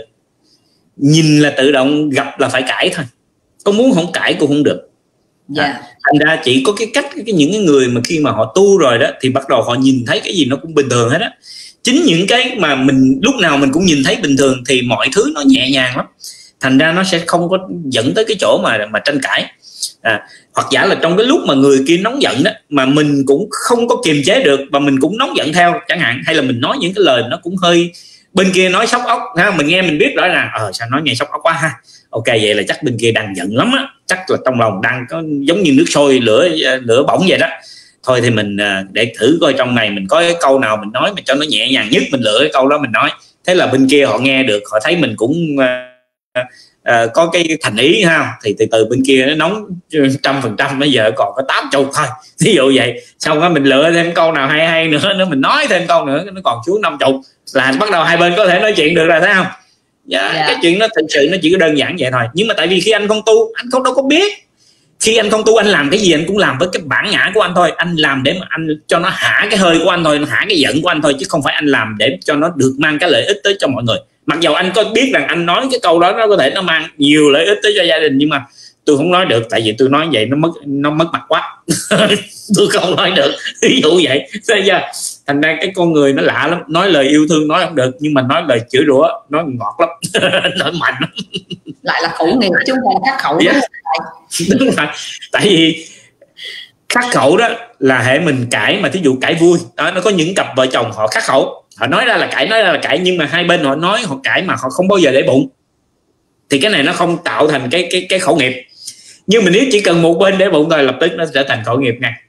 nhìn là tự động, gặp là phải cãi thôi, có muốn không cãi cũng không được. Yeah. À, thành ra chỉ có cái cách cái, những cái người mà khi mà họ tu rồi đó thì bắt đầu họ nhìn thấy cái gì nó cũng bình thường hết á. Chính những cái mà mình lúc nào mình cũng nhìn thấy bình thường thì mọi thứ nó nhẹ nhàng lắm, thành ra nó sẽ không có dẫn tới cái chỗ mà mà tranh cãi. À, hoặc giả là trong cái lúc mà người kia nóng giận đó mà mình cũng không có kiềm chế được và mình cũng nóng giận theo chẳng hạn, hay là mình nói những cái lời nó cũng hơi, bên kia nói sóc ốc ha, mình nghe mình biết rõ ràng ờ sao nói nghe sóc ốc quá ha, ok vậy là chắc bên kia đang giận lắm á, chắc là trong lòng đang có giống như nước sôi lửa lửa bỏng vậy đó. Thôi thì mình để thử coi trong này mình có cái câu nào mình nói mà cho nó nhẹ nhàng nhất, mình lựa cái câu đó mình nói. Thế là bên kia họ nghe được, họ thấy mình cũng uh, uh, có cái thành ý ha, thì từ từ bên kia nó nóng trăm phần trăm, bây giờ còn có tám chục thôi, ví dụ vậy. Xong đó mình lựa thêm câu nào hay hay nữa, nữa mình nói thêm câu nữa nó còn xuống năm chục, là bắt đầu hai bên có thể nói chuyện được rồi, thấy không? Yeah, yeah. Cái chuyện nó thực sự nó chỉ có đơn giản vậy thôi. Nhưng mà tại vì khi anh không tu, anh không đâu có biết. Khi anh không tu, anh làm cái gì anh cũng làm với cái bản ngã của anh thôi. Anh làm để mà anh cho nó hả cái hơi của anh thôi, nó hả cái giận của anh thôi, chứ không phải anh làm để cho nó được mang cái lợi ích tới cho mọi người. Mặc dù anh có biết rằng anh nói cái câu đó nó có thể nó mang nhiều lợi ích tới cho gia đình, nhưng mà tôi không nói được, tại vì tôi nói vậy nó mất nó mất mặt quá. Tôi không nói được, ví dụ vậy. Thế giờ thành ra cái con người nó lạ lắm, nói lời yêu thương nói không được, nhưng mà nói lời chửi rủa nói ngọt lắm. Nói mạnh lắm. Lại là khẩu nghiệp chứ không phải là khắc khẩu. Yeah. Đúng rồi. Tại vì khắc khẩu đó là hệ mình cãi, mà thí dụ cãi vui đó, nó có những cặp vợ chồng họ khắc khẩu, họ nói ra là cãi, nói ra là cãi, nhưng mà hai bên họ nói họ cãi mà họ không bao giờ để bụng, thì cái này nó không tạo thành cái cái cái khẩu nghiệp. Nhưng mà nếu chỉ cần một bên để bụng thôi, lập tức nó trở thành khẩu nghiệp ngay.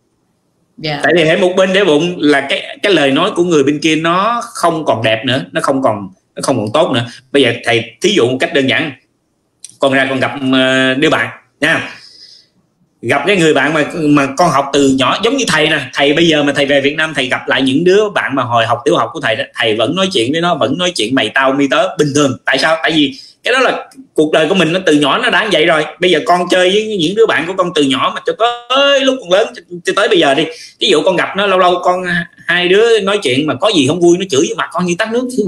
Yeah. Tại vì hễ một bên để bụng là cái cái lời nói của người bên kia nó không còn đẹp nữa, nó không còn nó không còn tốt nữa. Bây giờ thầy thí dụ một cách đơn giản, con ra con gặp đứa bạn nha, gặp cái người bạn mà mà con học từ nhỏ, giống như thầy nè, thầy bây giờ mà thầy về Việt Nam, thầy gặp lại những đứa bạn mà hồi học tiểu học của thầy đó, thầy vẫn nói chuyện với nó, vẫn nói chuyện mày tao mi tớ bình thường. Tại sao? Tại vì cái đó là cuộc đời của mình, nó từ nhỏ nó đã vậy rồi. Bây giờ con chơi với những đứa bạn của con từ nhỏ mà cho tới lúc con lớn, cho tới bây giờ đi, ví dụ con gặp nó lâu lâu con hai đứa nói chuyện mà có gì không vui nó chửi với mặt con như tắt nước,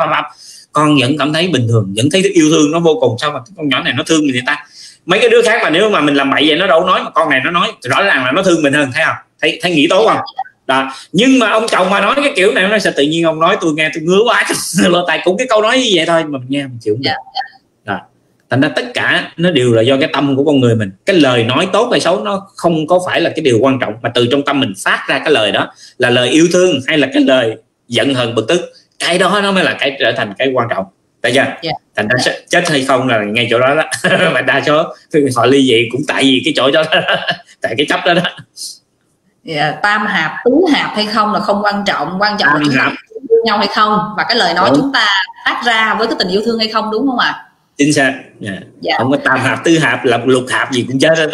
con vẫn cảm thấy bình thường, vẫn thấy yêu thương nó vô cùng. Sao mà con nhỏ này nó thương người ta? Mấy cái đứa khác mà nếu mà mình làm bậy vậy nó đâu nói, mà con này nó nói rõ ràng là nó thương mình hơn, thấy không? Thấy thấy nghĩ tốt không? Đó. Nhưng mà ông chồng mà nói cái kiểu này nó sẽ tự nhiên ông nói tôi nghe tôi ngứa quá, lỗ tai cũng cái câu nói như vậy thôi mà mình nghe mình chịu không được. Đó. Thành ra tất cả nó đều là do cái tâm của con người mình. Cái lời nói tốt hay xấu nó không có phải là cái điều quan trọng, mà từ trong tâm mình phát ra cái lời đó là lời yêu thương hay là cái lời giận hờn bực tức, cái đó nó mới là cái trở thành cái quan trọng. Tại chưa? Yeah. Thành ra chết hay không là ngay chỗ đó đó. Mà đa số họ ly dị cũng tại vì cái chỗ đó, đó. Tại cái chấp đó đó. Yeah, tam hạp tứ hạp hay không là không quan trọng, quan trọng là chúng ta yêu nhau hay không, và cái lời nói đúng. Chúng ta phát ra với cái tình yêu thương hay không, đúng không ạ? À? Chính xác. Yeah. Yeah. Không có tam hạp tứ hạp là lục hạp gì cũng chết đó.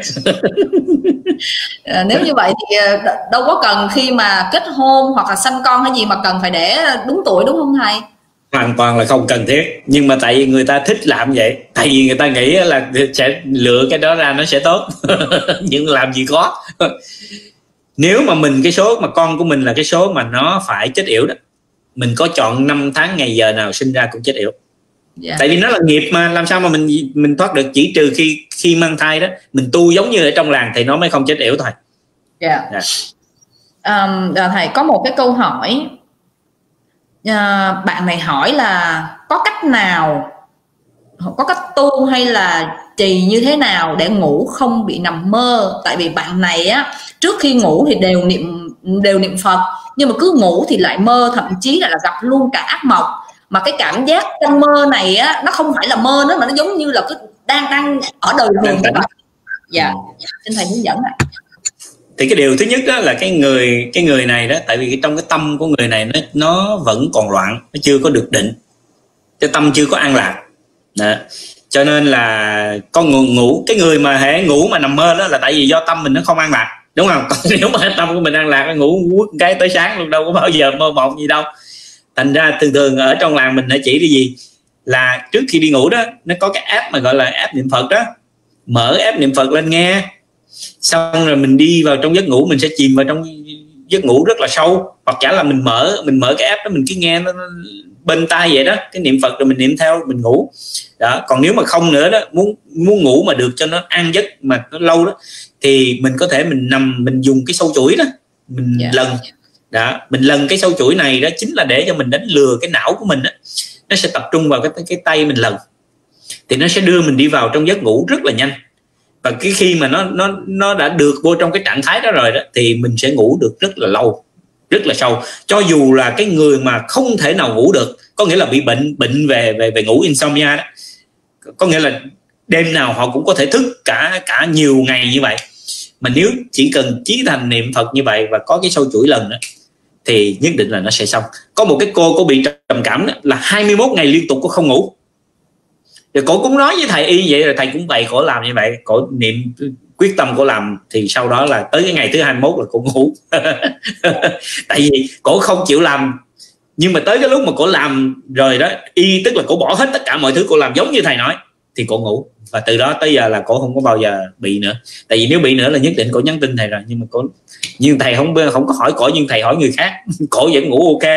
À, nếu như vậy thì đâu có cần khi mà kết hôn hoặc là sanh con hay gì mà cần phải để đúng tuổi, đúng không thầy? Hoàn toàn là không cần thiết, nhưng mà tại vì người ta thích làm vậy, tại vì người ta nghĩ là sẽ lựa cái đó ra nó sẽ tốt. Nhưng làm gì có. Nếu mà mình cái số mà con của mình là cái số mà nó phải chết yểu đó, mình có chọn năm tháng ngày giờ nào sinh ra cũng chết yểu. Yeah. Tại vì nó là nghiệp mà, làm sao mà mình mình thoát được, chỉ trừ khi khi mang thai đó mình tu giống như ở trong làng thì nó mới không chết yểu thôi. Yeah. Yeah. Um, thầy có một cái câu hỏi, uh, bạn này hỏi là có cách nào, có cách tu hay là trì như thế nào để ngủ không bị nằm mơ? Tại vì bạn này á, trước khi ngủ thì đều niệm đều niệm Phật, nhưng mà cứ ngủ thì lại mơ, thậm chí là, là gặp luôn cả ác mộng, mà cái cảm giác trong mơ này á, nó không phải là mơ nữa mà nó giống như là cứ đang đang ở đời thường như vậy. Dạ, xin thầy hướng dẫn ạ. Thì cái điều thứ nhất đó là cái người cái người này đó, tại vì trong cái tâm của người này nó nó vẫn còn loạn, nó chưa có được định, cái tâm chưa có an lạc đó. Cho nên là con ngủ, ngủ cái người mà hễ ngủ mà nằm mơ đó là tại vì do tâm mình nó không an lạc, đúng không? Còn nếu mà tâm của mình an lạc, ngủ quất cái tới sáng luôn, đâu có bao giờ mơ mộng gì đâu. Thành ra thường thường ở trong làng mình đã chỉ cái gì là trước khi đi ngủ đó, nó có cái app mà gọi là app niệm Phật đó, mở app niệm Phật lên nghe, xong rồi mình đi vào trong giấc ngủ, mình sẽ chìm vào trong giấc ngủ rất là sâu. Hoặc giả là mình mở mình mở cái app đó, mình cứ nghe nó bên tai vậy đó, cái niệm Phật rồi mình niệm theo, mình ngủ đó. Còn nếu mà không nữa đó, muốn muốn ngủ mà được cho nó an giấc mà nó lâu đó, thì mình có thể mình nằm, mình dùng cái sâu chuỗi đó, mình yeah. lần đó, mình lần cái sâu chuỗi này đó chính là để cho mình đánh lừa cái não của mình đó. Nó sẽ tập trung vào cái cái tay mình lần, thì nó sẽ đưa mình đi vào trong giấc ngủ rất là nhanh. Và cái khi mà nó nó nó đã được vô trong cái trạng thái đó rồi đó, thì mình sẽ ngủ được rất là lâu, rất là sâu. Cho dù là cái người mà không thể nào ngủ được, có nghĩa là bị bệnh bệnh về về về ngủ insomnia đó, có nghĩa là đêm nào họ cũng có thể thức cả cả nhiều ngày như vậy, mà nếu chỉ cần chí thành niệm Phật như vậy và có cái sâu chuỗi lần đó thì nhất định là nó sẽ xong. Có một cái cô có bị trầm cảm đó, là hai mươi mốt ngày liên tục cô không ngủ. Rồi cổ cũng nói với thầy y vậy, rồi thầy cũng vậy, cổ làm như vậy, cổ niệm quyết tâm cổ làm, thì sau đó là tới cái ngày thứ hai mươi mốt là cổ ngủ. Tại vì cổ không chịu làm, nhưng mà tới cái lúc mà cổ làm rồi đó, y tức là cổ bỏ hết tất cả mọi thứ, cổ làm giống như thầy nói thì cổ ngủ. Và từ đó tới giờ là cổ không có bao giờ bị nữa. Tại vì nếu bị nữa là nhất định cổ nhắn tin thầy rồi, nhưng mà cổ, nhưng thầy không không có hỏi cổ, nhưng thầy hỏi người khác, cổ vẫn ngủ ok.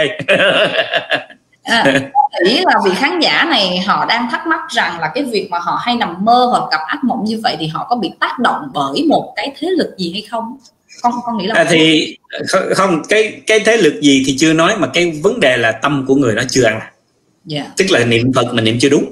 À, nghĩ là vị khán giả này họ đang thắc mắc rằng là cái việc mà họ hay nằm mơ hoặc gặp ác mộng như vậy thì họ có bị tác động bởi một cái thế lực gì hay không? Con con nghĩ là à, thì không, cái cái thế lực gì thì chưa nói, mà cái vấn đề là tâm của người đó chưa an lạc. Yeah. Tức là niệm Phật mà niệm chưa đúng.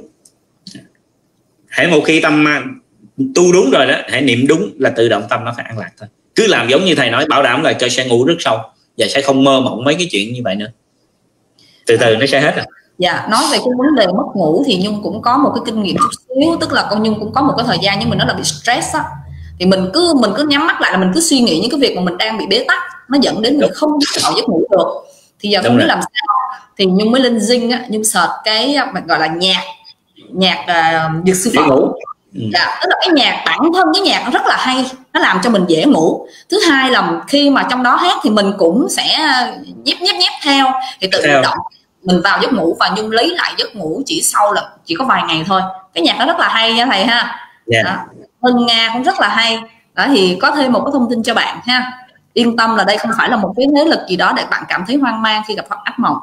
Hãy một khi tâm tu đúng rồi đó, hãy niệm đúng là tự động tâm nó phải an lạc thôi. Cứ làm giống như thầy nói, bảo đảm là cho sẽ ngủ rất sâu và sẽ không mơ mộng mấy cái chuyện như vậy nữa. Từ từ nó sẽ hết rồi. Dạ, nói về cái vấn đề mất ngủ thì Nhung cũng có một cái kinh nghiệm chút xíu, tức là con Nhung cũng có một cái thời gian nhưng mà nó là bị stress á, thì mình cứ mình cứ nhắm mắt lại là mình cứ suy nghĩ những cái việc mà mình đang bị bế tắc, nó dẫn đến mình không vào giấc ngủ được. Thì giờ không biết làm sao, thì Nhung mới lên Zing á, Nhung search cái gọi là nhạc nhạc uh, dược sư Phật. Ừ. Dạ, tức là cái nhạc, bản thân cái nhạc nó rất là hay, nó làm cho mình dễ ngủ. Thứ hai là khi mà trong đó hát thì mình cũng sẽ nhép nhép nhép theo, thì tự động mình vào giấc ngủ. Và Nhung lấy lại giấc ngủ chỉ sau là chỉ có vài ngày thôi. Cái nhạc nó rất là hay nha thầy ha. Yeah. Đó. Ngân nga cũng rất là hay. Đó, thì có thêm một cái thông tin cho bạn ha. Yên tâm là đây không phải là một cái thế lực gì đó để bạn cảm thấy hoang mang khi gặp ác mộng.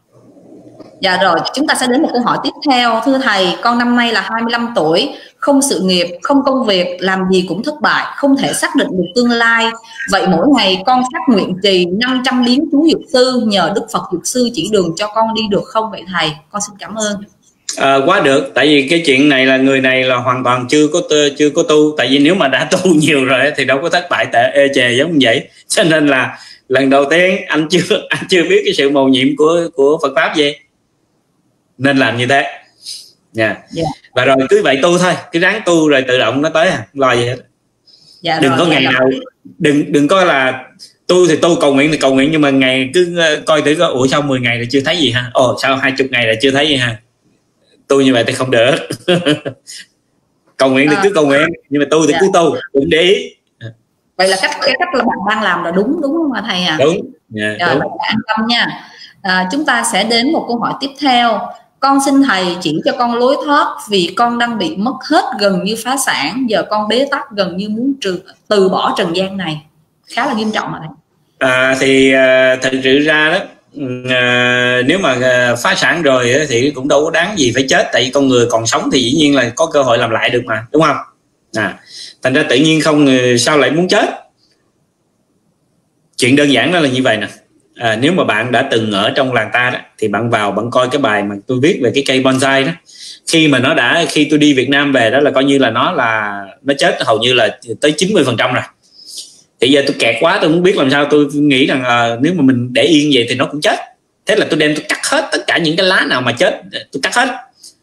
Dạ rồi, chúng ta sẽ đến một câu hỏi tiếp theo. Thưa thầy, con năm nay là hai mươi lăm tuổi, không sự nghiệp, không công việc, làm gì cũng thất bại, không thể xác định được tương lai. Vậy mỗi ngày con phát nguyện trì năm trăm biến chú dược sư, nhờ Đức Phật dược sư chỉ đường cho con đi được không vậy thầy? Con xin cảm ơn. À, quá được, tại vì cái chuyện này là người này là hoàn toàn chưa có chưa có tu. Tại vì nếu mà đã tu nhiều rồi thì đâu có thất bại tệ ê chề giống như vậy. Cho nên là lần đầu tiên anh chưa anh chưa biết cái sự mầu nhiệm của của Phật pháp gì, nên làm như thế nha. Yeah. Yeah. Và rồi cứ vậy tu thôi, cứ ráng tu rồi tự động nó tới à, lo gì hết. Yeah, đừng rồi, có ngày yeah, nào rồi. đừng đừng có là tu thì tu, cầu nguyện thì cầu nguyện, nhưng mà ngày cứ coi thử có ủa sao mười ngày rồi chưa thấy gì ha, ồ sao hai mươi ngày rồi chưa thấy gì ha. Tu như vậy thì không được. Cầu nguyện thì à, cứ cầu nguyện, nhưng mà tu thì yeah. cứ tu, đừng để ý. Vậy là cách cái cách là bạn đang làm là đúng đúng không thầy à? Đúng. Yeah, rồi, đúng. An tâm nha. À, chúng ta sẽ đến một câu hỏi tiếp theo. Con xin thầy chỉ cho con lối thoát, vì con đang bị mất hết, gần như phá sản, giờ con bế tắc, gần như muốn trừ, từ bỏ trần gian này, khá là nghiêm trọng rồi. À, thì uh, thật sự ra đó à, nếu mà à, phá sản rồi thì cũng đâu có đáng gì phải chết, tại vì con người còn sống thì dĩ nhiên là có cơ hội làm lại được mà, đúng không? À, thành ra tự nhiên không sao lại muốn chết. Chuyện đơn giản đó là như vậy nè. À, nếu mà bạn đã từng ở trong làng ta đó, thì bạn vào bạn coi cái bài mà tôi viết về cái cây bonsai đó. Khi mà nó đã khi tôi đi Việt Nam về đó là coi như là nó là nó chết hầu như là tới chín mươi phần trăm rồi. Thì giờ tôi kẹt quá, tôi không biết làm sao. Tôi nghĩ rằng à, nếu mà mình để yên vậy thì nó cũng chết. Thế là tôi đem tôi cắt hết tất cả những cái lá nào mà chết, tôi cắt hết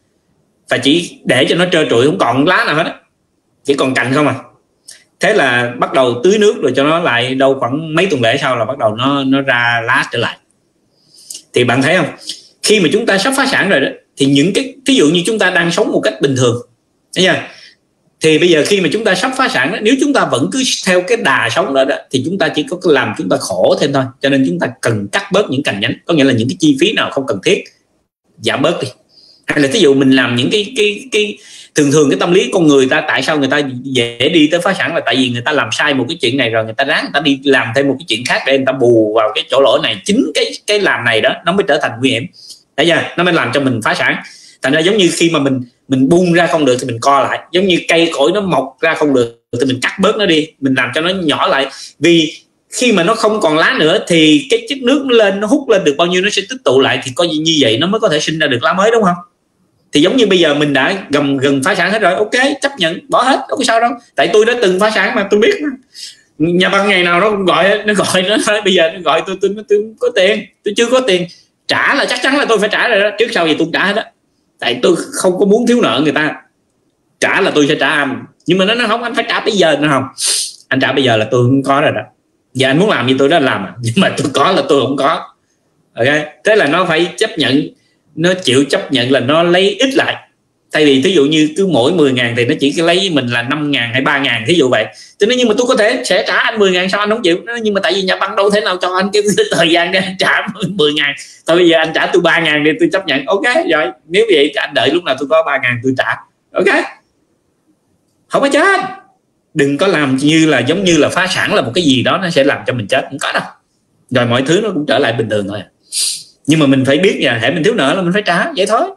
và chỉ để cho nó trơ trụi, không còn lá nào hết đó, chỉ còn cành không à. Thế là bắt đầu tưới nước rồi cho nó lại, đâu khoảng mấy tuần lễ sau là bắt đầu nó nó ra lá trở lại. Thì bạn thấy không, khi mà chúng ta sắp phá sản rồi đó, thì những cái ví dụ như chúng ta đang sống một cách bình thường, thấy chưa? Thì bây giờ khi mà chúng ta sắp phá sản đó, nếu chúng ta vẫn cứ theo cái đà sống đó, đó thì chúng ta chỉ có làm chúng ta khổ thêm thôi. Cho nên chúng ta cần cắt bớt những cành nhánh, có nghĩa là những cái chi phí nào không cần thiết giảm bớt đi. Hay là ví dụ mình làm những cái cái cái thường thường cái tâm lý con người ta, tại sao người ta dễ đi tới phá sản là tại vì người ta làm sai một cái chuyện này rồi người ta ráng người ta đi làm thêm một cái chuyện khác để người ta bù vào cái chỗ lỗi này. Chính cái cái làm này đó nó mới trở thành nguy hiểm, thấy chưa? Nó mới làm cho mình phá sản. Thành ra giống như khi mà mình mình buông ra không được thì mình co lại, giống như cây cối nó mọc ra không được thì mình cắt bớt nó đi, mình làm cho nó nhỏ lại. Vì khi mà nó không còn lá nữa thì cái chất nước nó lên, nó hút lên được bao nhiêu nó sẽ tích tụ lại, thì coi như vậy nó mới có thể sinh ra được lá mới, đúng không? Thì giống như bây giờ mình đã gần gần phá sản hết rồi, ok, chấp nhận bỏ hết, đâu có sao đâu. Tại tôi đã từng phá sản mà tôi biết. Nhà băng ngày nào nó cũng gọi, nó gọi nó nói bây giờ nó gọi tôi, tôi tôi, tôi có tiền, tôi chưa có tiền trả là chắc chắn là tôi phải trả rồi đó, trước sau gì tôi trả hết đó. Tại tôi không có muốn thiếu nợ người ta, trả là tôi sẽ trả anh. Nhưng mà nó nói không, anh phải trả bây giờ nữa. Không, anh trả bây giờ là tôi không có rồi đó. Giờ anh muốn làm gì tôi đã làm, nhưng mà tôi có là tôi không có. Ok, thế là nó phải chấp nhận, nó chịu chấp nhận là nó lấy ít lại. Thay vì thí dụ như cứ mỗi mười ngàn thì nó chỉ lấy với mình là năm ngàn hay ba ngàn, thí dụ vậy. Cho nên nhưng mà tôi có thể sẽ trả anh mười ngàn, sao anh không chịu? Nhưng mà tại vì nhà băng đâu thể nào cho anh cái thời gian để anh trả mười ngàn. Thôi bây giờ anh trả tôi ba ngàn đi, tôi chấp nhận. Ok rồi, nếu vậy anh đợi lúc nào tôi có ba ngàn tôi trả. Ok, không có chết. Đừng có làm như là giống như là phá sản là một cái gì đó nó sẽ làm cho mình chết, không có đâu. Rồi mọi thứ nó cũng trở lại bình thường thôi. Nhưng mà mình phải biết nha, hễ mình thiếu nợ là mình phải trả, vậy thôi.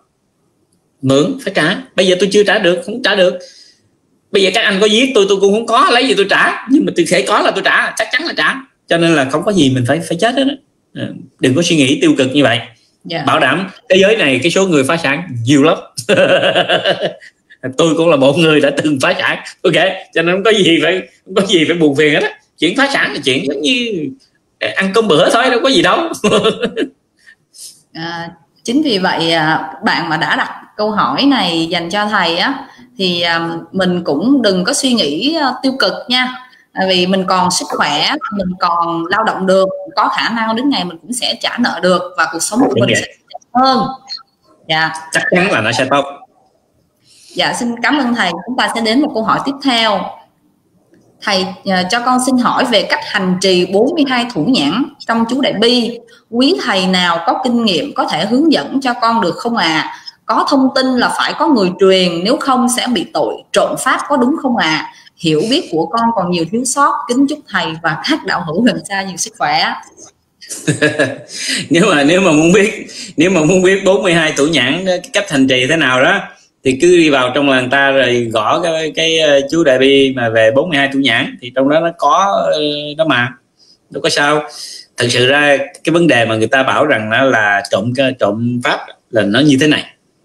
Mượn phải trả, bây giờ tôi chưa trả được, không trả được. Bây giờ các anh có giết tôi tôi cũng không có, lấy gì tôi trả. Nhưng mà tôi sẽ có là tôi trả, chắc chắn là trả. Cho nên là không có gì mình phải phải chết hết đó. Đừng có suy nghĩ tiêu cực như vậy. Yeah. Bảo đảm thế giới này cái số người phá sản nhiều lắm. Tôi cũng là một người đã từng phá sản. Ok, cho nên không có gì phải không có gì phải buồn phiền hết á. Chuyện phá sản là chuyện giống như ăn cơm bữa thôi, đâu có gì đâu. À, chính vì vậy bạn mà đã đặt câu hỏi này dành cho thầy á, thì mình cũng đừng có suy nghĩ tiêu cực nha. Vì mình còn sức khỏe, mình còn lao động được, có khả năng đến ngày mình cũng sẽ trả nợ được và cuộc sống của mình sẽ tốt hơn. Dạ. Chắc chắn là nó sẽ tốt. Dạ, xin cảm ơn thầy. Chúng ta sẽ đến một câu hỏi tiếp theo. Thầy cho con xin hỏi về cách hành trì bốn mươi hai thủ nhãn trong chú Đại Bi. Quý thầy nào có kinh nghiệm có thể hướng dẫn cho con được không ạ? À? Có thông tin là phải có người truyền, nếu không sẽ bị tội trộm pháp, có đúng không ạ? À? Hiểu biết của con còn nhiều thiếu sót, kính chúc thầy và các đạo hữu gần xa nhiều sức khỏe. nếu mà nếu mà muốn biết nếu mà muốn biết bốn mươi hai thủ nhãn cách hành trì thế nào đó thì cứ đi vào trong làng ta rồi gõ cái, cái chú Đại Bi mà về bốn mươi hai thủ nhãn, thì trong đó nó có đó mà, đâu có sao. Thật sự ra cái vấn đề mà người ta bảo rằng nó là trộm trộm pháp là nó như thế này.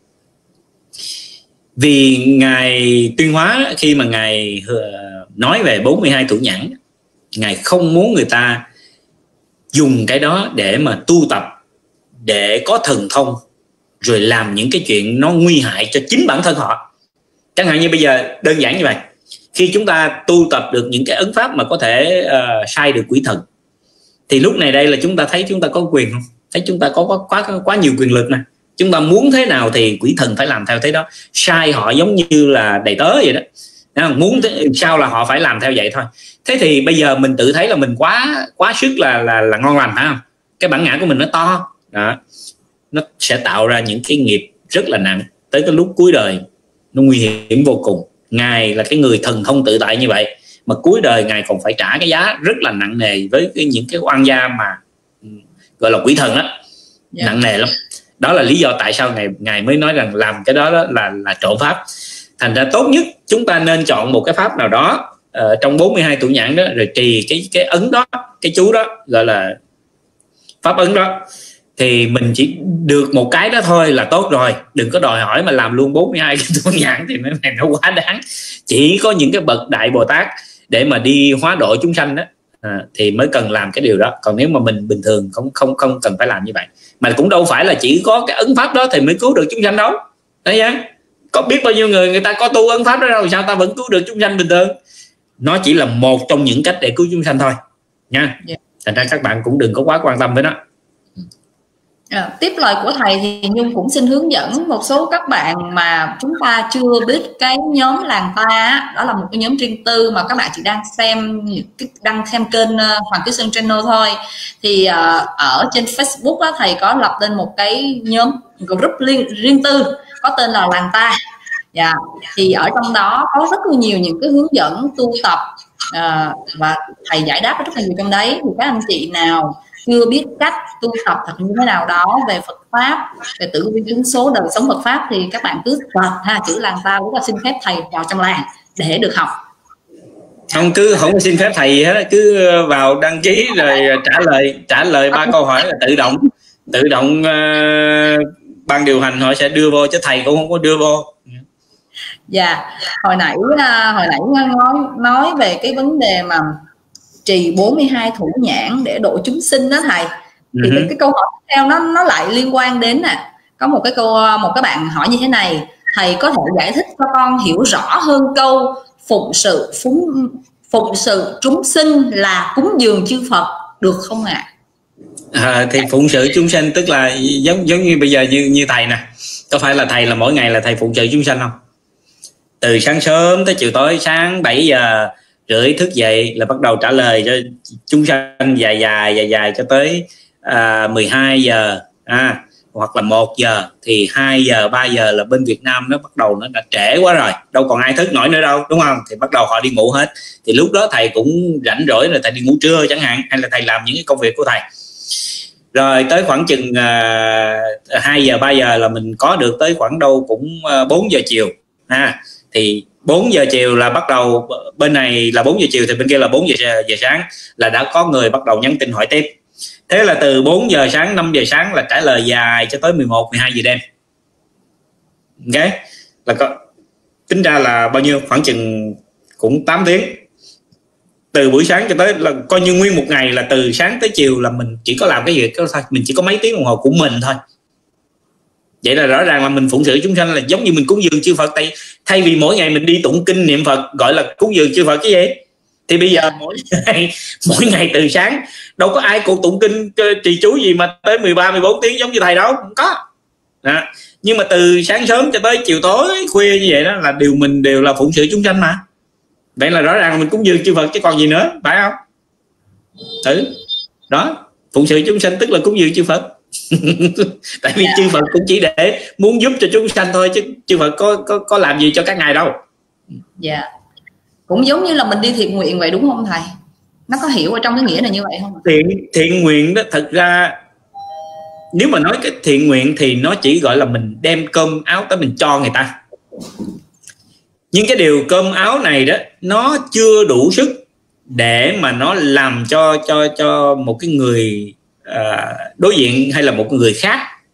Vì Ngài Tuyên Hóa khi mà Ngài nói về bốn mươi hai thủ nhãn, Ngài không muốn người ta dùng cái đó để mà tu tập, để có thần thông rồi làm những cái chuyện nó nguy hại cho chính bản thân họ. Chẳng hạn như bây giờ đơn giản như vậy, khi chúng ta tu tập được những cái ấn pháp mà có thể uh, sai được quỷ thần, thì lúc này đây là chúng ta thấy chúng ta có quyền không? Thấy chúng ta có quá quá quá nhiều quyền lực nè. Chúng ta muốn thế nào thì quỷ thần phải làm theo thế đó. Sai họ giống như là đầy tớ vậy đó. Muốn thế, sao là họ phải làm theo vậy thôi. Thế thì bây giờ mình tự thấy là mình quá quá sức là là là ngon lành, phải không? Cái bản ngã của mình nó to đó, nó sẽ tạo ra những cái nghiệp rất là nặng. Tới cái lúc cuối đời nó nguy hiểm vô cùng. Ngài là cái người thần thông tự tại như vậy, mà cuối đời Ngài còn phải trả cái giá rất là nặng nề với cái, những cái oan gia mà gọi là quỷ thần đó. yeah. nặng nề lắm. Đó là lý do tại sao ngài ngài mới nói rằng làm cái đó, đó là là trộn pháp. Thành ra tốt nhất chúng ta nên chọn một cái pháp nào đó uh, trong bốn mươi hai tuổi nhãn đó, rồi trì cái cái ấn đó, cái chú đó, gọi là pháp ấn đó, thì mình chỉ được một cái đó thôi là tốt rồi. Đừng có đòi hỏi mà làm luôn bốn mươi hai cái tuổi nhãn thì nó này nó quá đáng. Chỉ có những cái bậc đại Bồ Tát để mà đi hóa độ chúng sanh đó à, thì mới cần làm cái điều đó. Còn nếu mà mình bình thường không không không cần phải làm như vậy. Mà cũng đâu phải là chỉ có cái ấn pháp đó thì mới cứu được chúng sanh đâu. Đấy nhá. Có biết bao nhiêu người người ta có tu ấn pháp đó đâu, sao ta vẫn cứu được chúng sanh bình thường. Nó chỉ là một trong những cách để cứu chúng sanh thôi nha. Thành ra các bạn cũng đừng có quá quan tâm với nó. À, tiếp lời của thầy thì Nhung cũng xin hướng dẫn một số các bạn mà chúng ta chưa biết cái nhóm làng ta, đó là một cái nhóm riêng tư mà các bạn chỉ đang xem đăng xem kênh Hoàng Ký Sơn Channel thôi. Thì uh, ở trên Facebook đó, thầy có lập lên một cái nhóm group riêng, riêng tư có tên là làng ta. Dạ, thì ở trong đó có rất là nhiều những cái hướng dẫn tu tập uh, và thầy giải đáp rất là nhiều trong đấy. Thì các anh chị nào chưa biết cách tu tập thật như thế nào đó về Phật pháp, về tử vi ứng số, đời sống Phật pháp, thì các bạn cứ search ha chữ làng ta cũng là xin phép thầy vào trong làng để được học. Không, cứ không xin phép thầy gì hết, cứ vào đăng ký rồi trả lời trả lời ba câu hỏi là tự động tự động uh, ban điều hành họ sẽ đưa vô, chứ thầy cũng không có đưa vô. Dạ, hồi nãy hồi nãy nói nói về cái vấn đề mà trì bốn mươi hai thủ nhãn để độ chúng sinh đó thầy, thì uh-huh. cái câu hỏi tiếp theo nó nó lại liên quan đến nè. Có một cái câu một các bạn hỏi như thế này: thầy có thể giải thích cho con hiểu rõ hơn câu phụng sự phúng phụng sự chúng sinh là cúng dường chư Phật được không ạ? À? À, thì phụng sự chúng sinh tức là giống giống như bây giờ như như thầy nè, có phải là thầy là mỗi ngày là thầy phụng sự chúng sanh không? Từ sáng sớm tới chiều tối, sáng bảy giờ rưỡi thức dậy là bắt đầu trả lời cho chúng sanh dài dài dài dài cho tới à, mười hai giờ à, hoặc là một giờ, thì hai giờ ba giờ là bên Việt Nam nó bắt đầu nó đã trễ quá rồi, đâu còn ai thức nổi nữa đâu, đúng không? Thì bắt đầu họ đi ngủ hết. Thì lúc đó thầy cũng rảnh rỗi rồi, thầy đi ngủ trưa chẳng hạn, hay là thầy làm những cái công việc của thầy. Rồi tới khoảng chừng à, hai giờ ba giờ là mình có được tới khoảng đâu cũng à, bốn giờ chiều ha. Thì bốn giờ chiều là bắt đầu, bên này là bốn giờ chiều thì bên kia là bốn giờ, giờ sáng là đã có người bắt đầu nhắn tin hỏi tiếp. Thế là từ bốn giờ sáng, năm giờ sáng là trả lời dài cho tới mười một, mười hai giờ đêm. Ok, là có tính ra là bao nhiêu, khoảng chừng cũng tám tiếng. Từ buổi sáng cho tới là coi như nguyên một ngày, là từ sáng tới chiều là mình chỉ có làm cái việc đó thôi, mình chỉ có mấy tiếng đồng hồ của mình thôi. Vậy là rõ ràng là mình phụng sự chúng sanh là giống như mình cúng dường chư Phật. Thay, thay vì mỗi ngày mình đi tụng kinh niệm Phật gọi là cúng dường chư Phật cái gì, thì bây giờ mỗi ngày mỗi ngày từ sáng đâu có ai cũng tụng kinh trì chú gì mà tới mười ba, mười bốn tiếng giống như thầy đâu, không có đó. Nhưng mà từ sáng sớm cho tới chiều tối khuya như vậy đó là điều mình đều là phụng sự chúng sanh mà. Vậy là rõ ràng là mình cúng dường chư Phật chứ còn gì nữa, phải không? Ừ, đó, phụng sự chúng sanh tức là cúng dường chư Phật. Tại vì yeah. chư Phật cũng chỉ để muốn giúp cho chúng sanh thôi, chứ chư Phật có có có làm gì cho các ngài đâu. Dạ, yeah. Cũng giống như là mình đi thiện nguyện vậy đúng không thầy? Nó có hiểu ở trong cái nghĩa này như vậy không? Thiện thiện nguyện đó, thật ra nếu mà nói cái thiện nguyện thì nó chỉ gọi là mình đem cơm áo tới mình cho người ta. Nhưng cái điều cơm áo này đó nó chưa đủ sức để mà nó làm cho cho cho một cái người à, đối diện hay là một người khác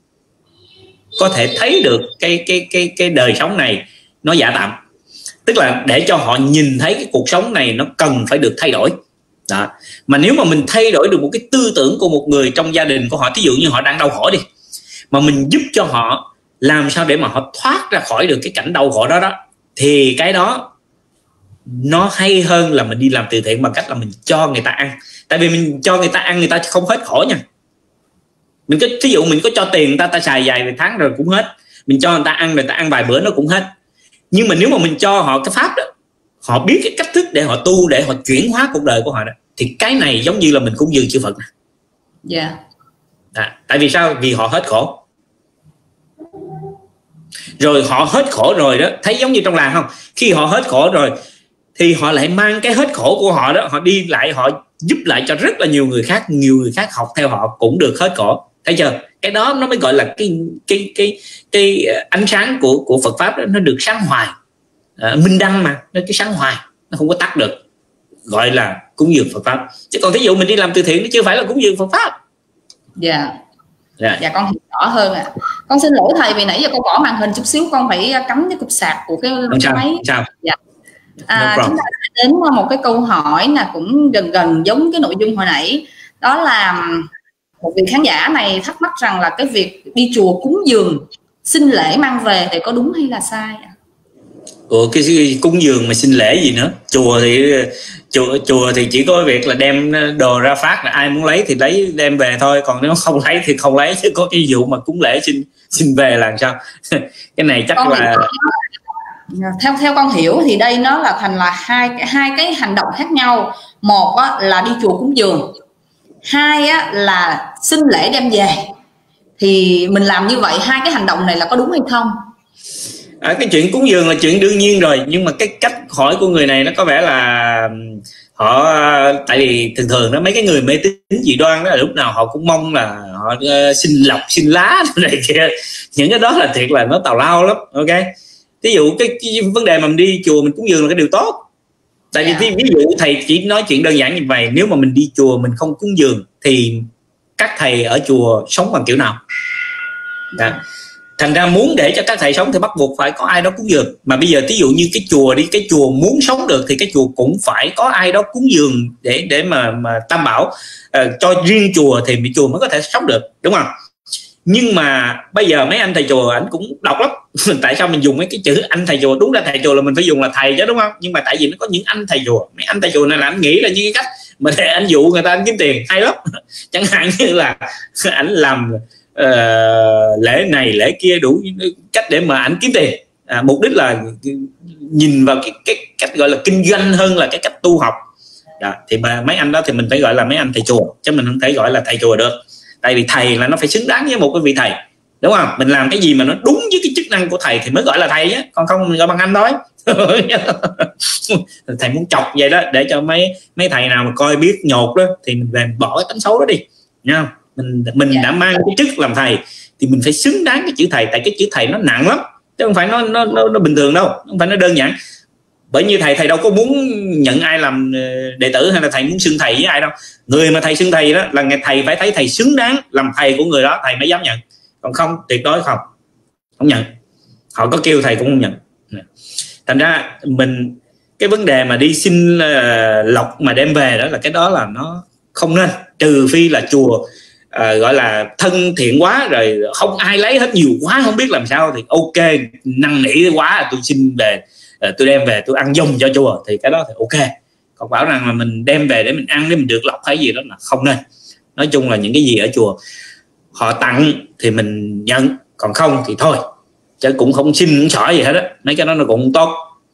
có thể thấy được cái cái cái cái đời sống này nó giả tạm. Tức là để cho họ nhìn thấy cái cuộc sống này nó cần phải được thay đổi đó. Mà nếu mà mình thay đổi được một cái tư tưởng của một người trong gia đình của họ, thí dụ như họ đang đau khổ đi, mà mình giúp cho họ làm sao để mà họ thoát ra khỏi được cái cảnh đau khổ đó đó, thì cái đó nó hay hơn là mình đi làm từ thiện bằng cách là mình cho người ta ăn. Tại vì mình cho người ta ăn người ta không hết khổ nha. Mình có, thí dụ mình có cho tiền người ta, ta xài vài tháng rồi cũng hết. Mình cho người ta ăn, người ta ăn vài bữa nó cũng hết. Nhưng mà nếu mà mình cho họ cái pháp đó, họ biết cái cách thức để họ tu, để họ chuyển hóa cuộc đời của họ đó, thì cái này giống như là mình cúng dường chư Phật nè. Dạ. Yeah. À, tại vì sao? Vì họ hết khổ. Rồi họ hết khổ rồi đó, thấy giống như trong làng không? Khi họ hết khổ rồi thì họ lại mang cái hết khổ của họ đó, họ đi lại, họ giúp lại cho rất là nhiều người khác, nhiều người khác học theo họ cũng được hết khổ. thấy chưa? Cái đó nó mới gọi là cái cái cái cái ánh sáng của của Phật pháp đó, nó được sáng hoài, à, minh đăng mà, nó cái sáng hoài, nó không có tắt được, gọi là cúng dường Phật pháp. Chứ còn thí dụ mình đi làm từ thiện nó chưa phải là cúng dường Phật pháp. Dạ. Yeah. Yeah. Dạ con hiểu rõ hơn ạ. À. Con xin lỗi thầy vì nãy giờ con bỏ màn hình chút xíu, con phải cắm cái cục sạc của cái, không cái sao, máy. Không sao. Dạ. À, chúng ta sẽ đến một cái câu hỏi là cũng gần gần giống cái nội dung hồi nãy, đó là một vị khán giả này thắc mắc rằng là cái việc đi chùa cúng dường xin lễ mang về thì có đúng hay là sai ạ? Ủa cái cúng dường mà xin lễ gì nữa? Chùa thì chùa chùa thì chỉ có việc là đem đồ ra phát, là ai muốn lấy thì lấy đem về thôi, còn nếu không lấy thì không lấy, chứ có cái vụ mà cúng lễ xin xin về là sao? Cái này chắc con là theo theo con hiểu thì đây nó là thành là hai hai cái hành động khác nhau. Một á, là đi chùa cúng dường, hai á, là xin lễ đem về. Thì mình làm như vậy, hai cái hành động này là có đúng hay không? À, cái chuyện cúng dường là chuyện đương nhiên rồi, nhưng mà cái cách hỏi của người này nó có vẻ là họ, tại vì thường thường đó mấy cái người mê tín dị đoan đó là lúc nào họ cũng mong là họ uh, xin lộc xin lá này kia, những cái đó là thiệt là nó tào lao lắm. Ok, ví dụ cái, cái vấn đề mà mình đi chùa mình cúng dường là cái điều tốt, tại vì yeah. ví dụ thầy chỉ nói chuyện đơn giản như vậy, nếu mà mình đi chùa mình không cúng dường thì các thầy ở chùa sống bằng kiểu nào? Đó. Thành ra muốn để cho các thầy sống thì bắt buộc phải có ai đó cúng dường. Mà bây giờ ví dụ như cái chùa đi, cái chùa muốn sống được thì cái chùa cũng phải có ai đó cúng dường để để mà mà tam bảo uh, cho riêng chùa thì bị chùa mới có thể sống được, đúng không? Nhưng mà bây giờ mấy anh thầy chùa anh cũng độc lắm. Tại sao mình dùng mấy cái chữ anh thầy chùa? Đúng là thầy chùa là mình phải dùng là thầy chứ, đúng không? Nhưng mà tại vì nó có những anh thầy chùa, mấy anh thầy chùa này là anh nghĩ là những cái cách mà để anh dụ người ta anh kiếm tiền hay lắm. Chẳng hạn như là anh làm Uh, lễ này lễ kia đủ cách để mà ảnh kiếm tiền, à, mục đích là nhìn vào cái, cái cách gọi là kinh doanh hơn là cái cách tu học. Đó, thì mà mấy anh đó thì mình phải gọi là mấy anh thầy chùa, chứ mình không thể gọi là thầy chùa được, tại vì thầy là nó phải xứng đáng với một cái vị thầy, đúng không? Mình làm cái gì mà nó đúng với cái chức năng của thầy thì mới gọi là thầy nhé, còn không mình gọi bằng anh thôi. Thầy muốn chọc vậy đó để cho mấy mấy thầy nào mà coi biết nhột đó thì mình về bỏ cái tánh xấu đó đi nha. Mình mình yeah. đã mang cái chức làm thầy thì mình phải xứng đáng cái chữ thầy, tại cái chữ thầy nó nặng lắm chứ không phải nó nó nó, nó bình thường đâu, không phải nó đơn giản. Bởi như thầy thầy đâu có muốn nhận ai làm đệ tử hay là thầy muốn xưng thầy với ai đâu. Người mà thầy xưng thầy đó là ngày thầy phải thấy thầy xứng đáng làm thầy của người đó thầy mới dám nhận, còn không tuyệt đối không không nhận. Họ có kêu thầy cũng không nhận. Thành ra mình cái vấn đề mà đi xin lộc mà đem về đó là cái đó là nó không nên, trừ phi là chùa À, gọi là thân thiện quá rồi không ai lấy hết, nhiều quá không biết làm sao thì ok, năn nỉ quá tôi xin về, tôi đem về tôi ăn dùng cho chùa thì cái đó thì ok. Còn bảo rằng là mình đem về để mình ăn để mình được lộc hay gì đó là không nên. Nói chung là những cái gì ở chùa họ tặng thì mình nhận, còn không thì thôi, chứ cũng không xin không xỏ gì hết á, mấy cái đó nó cũng tốt.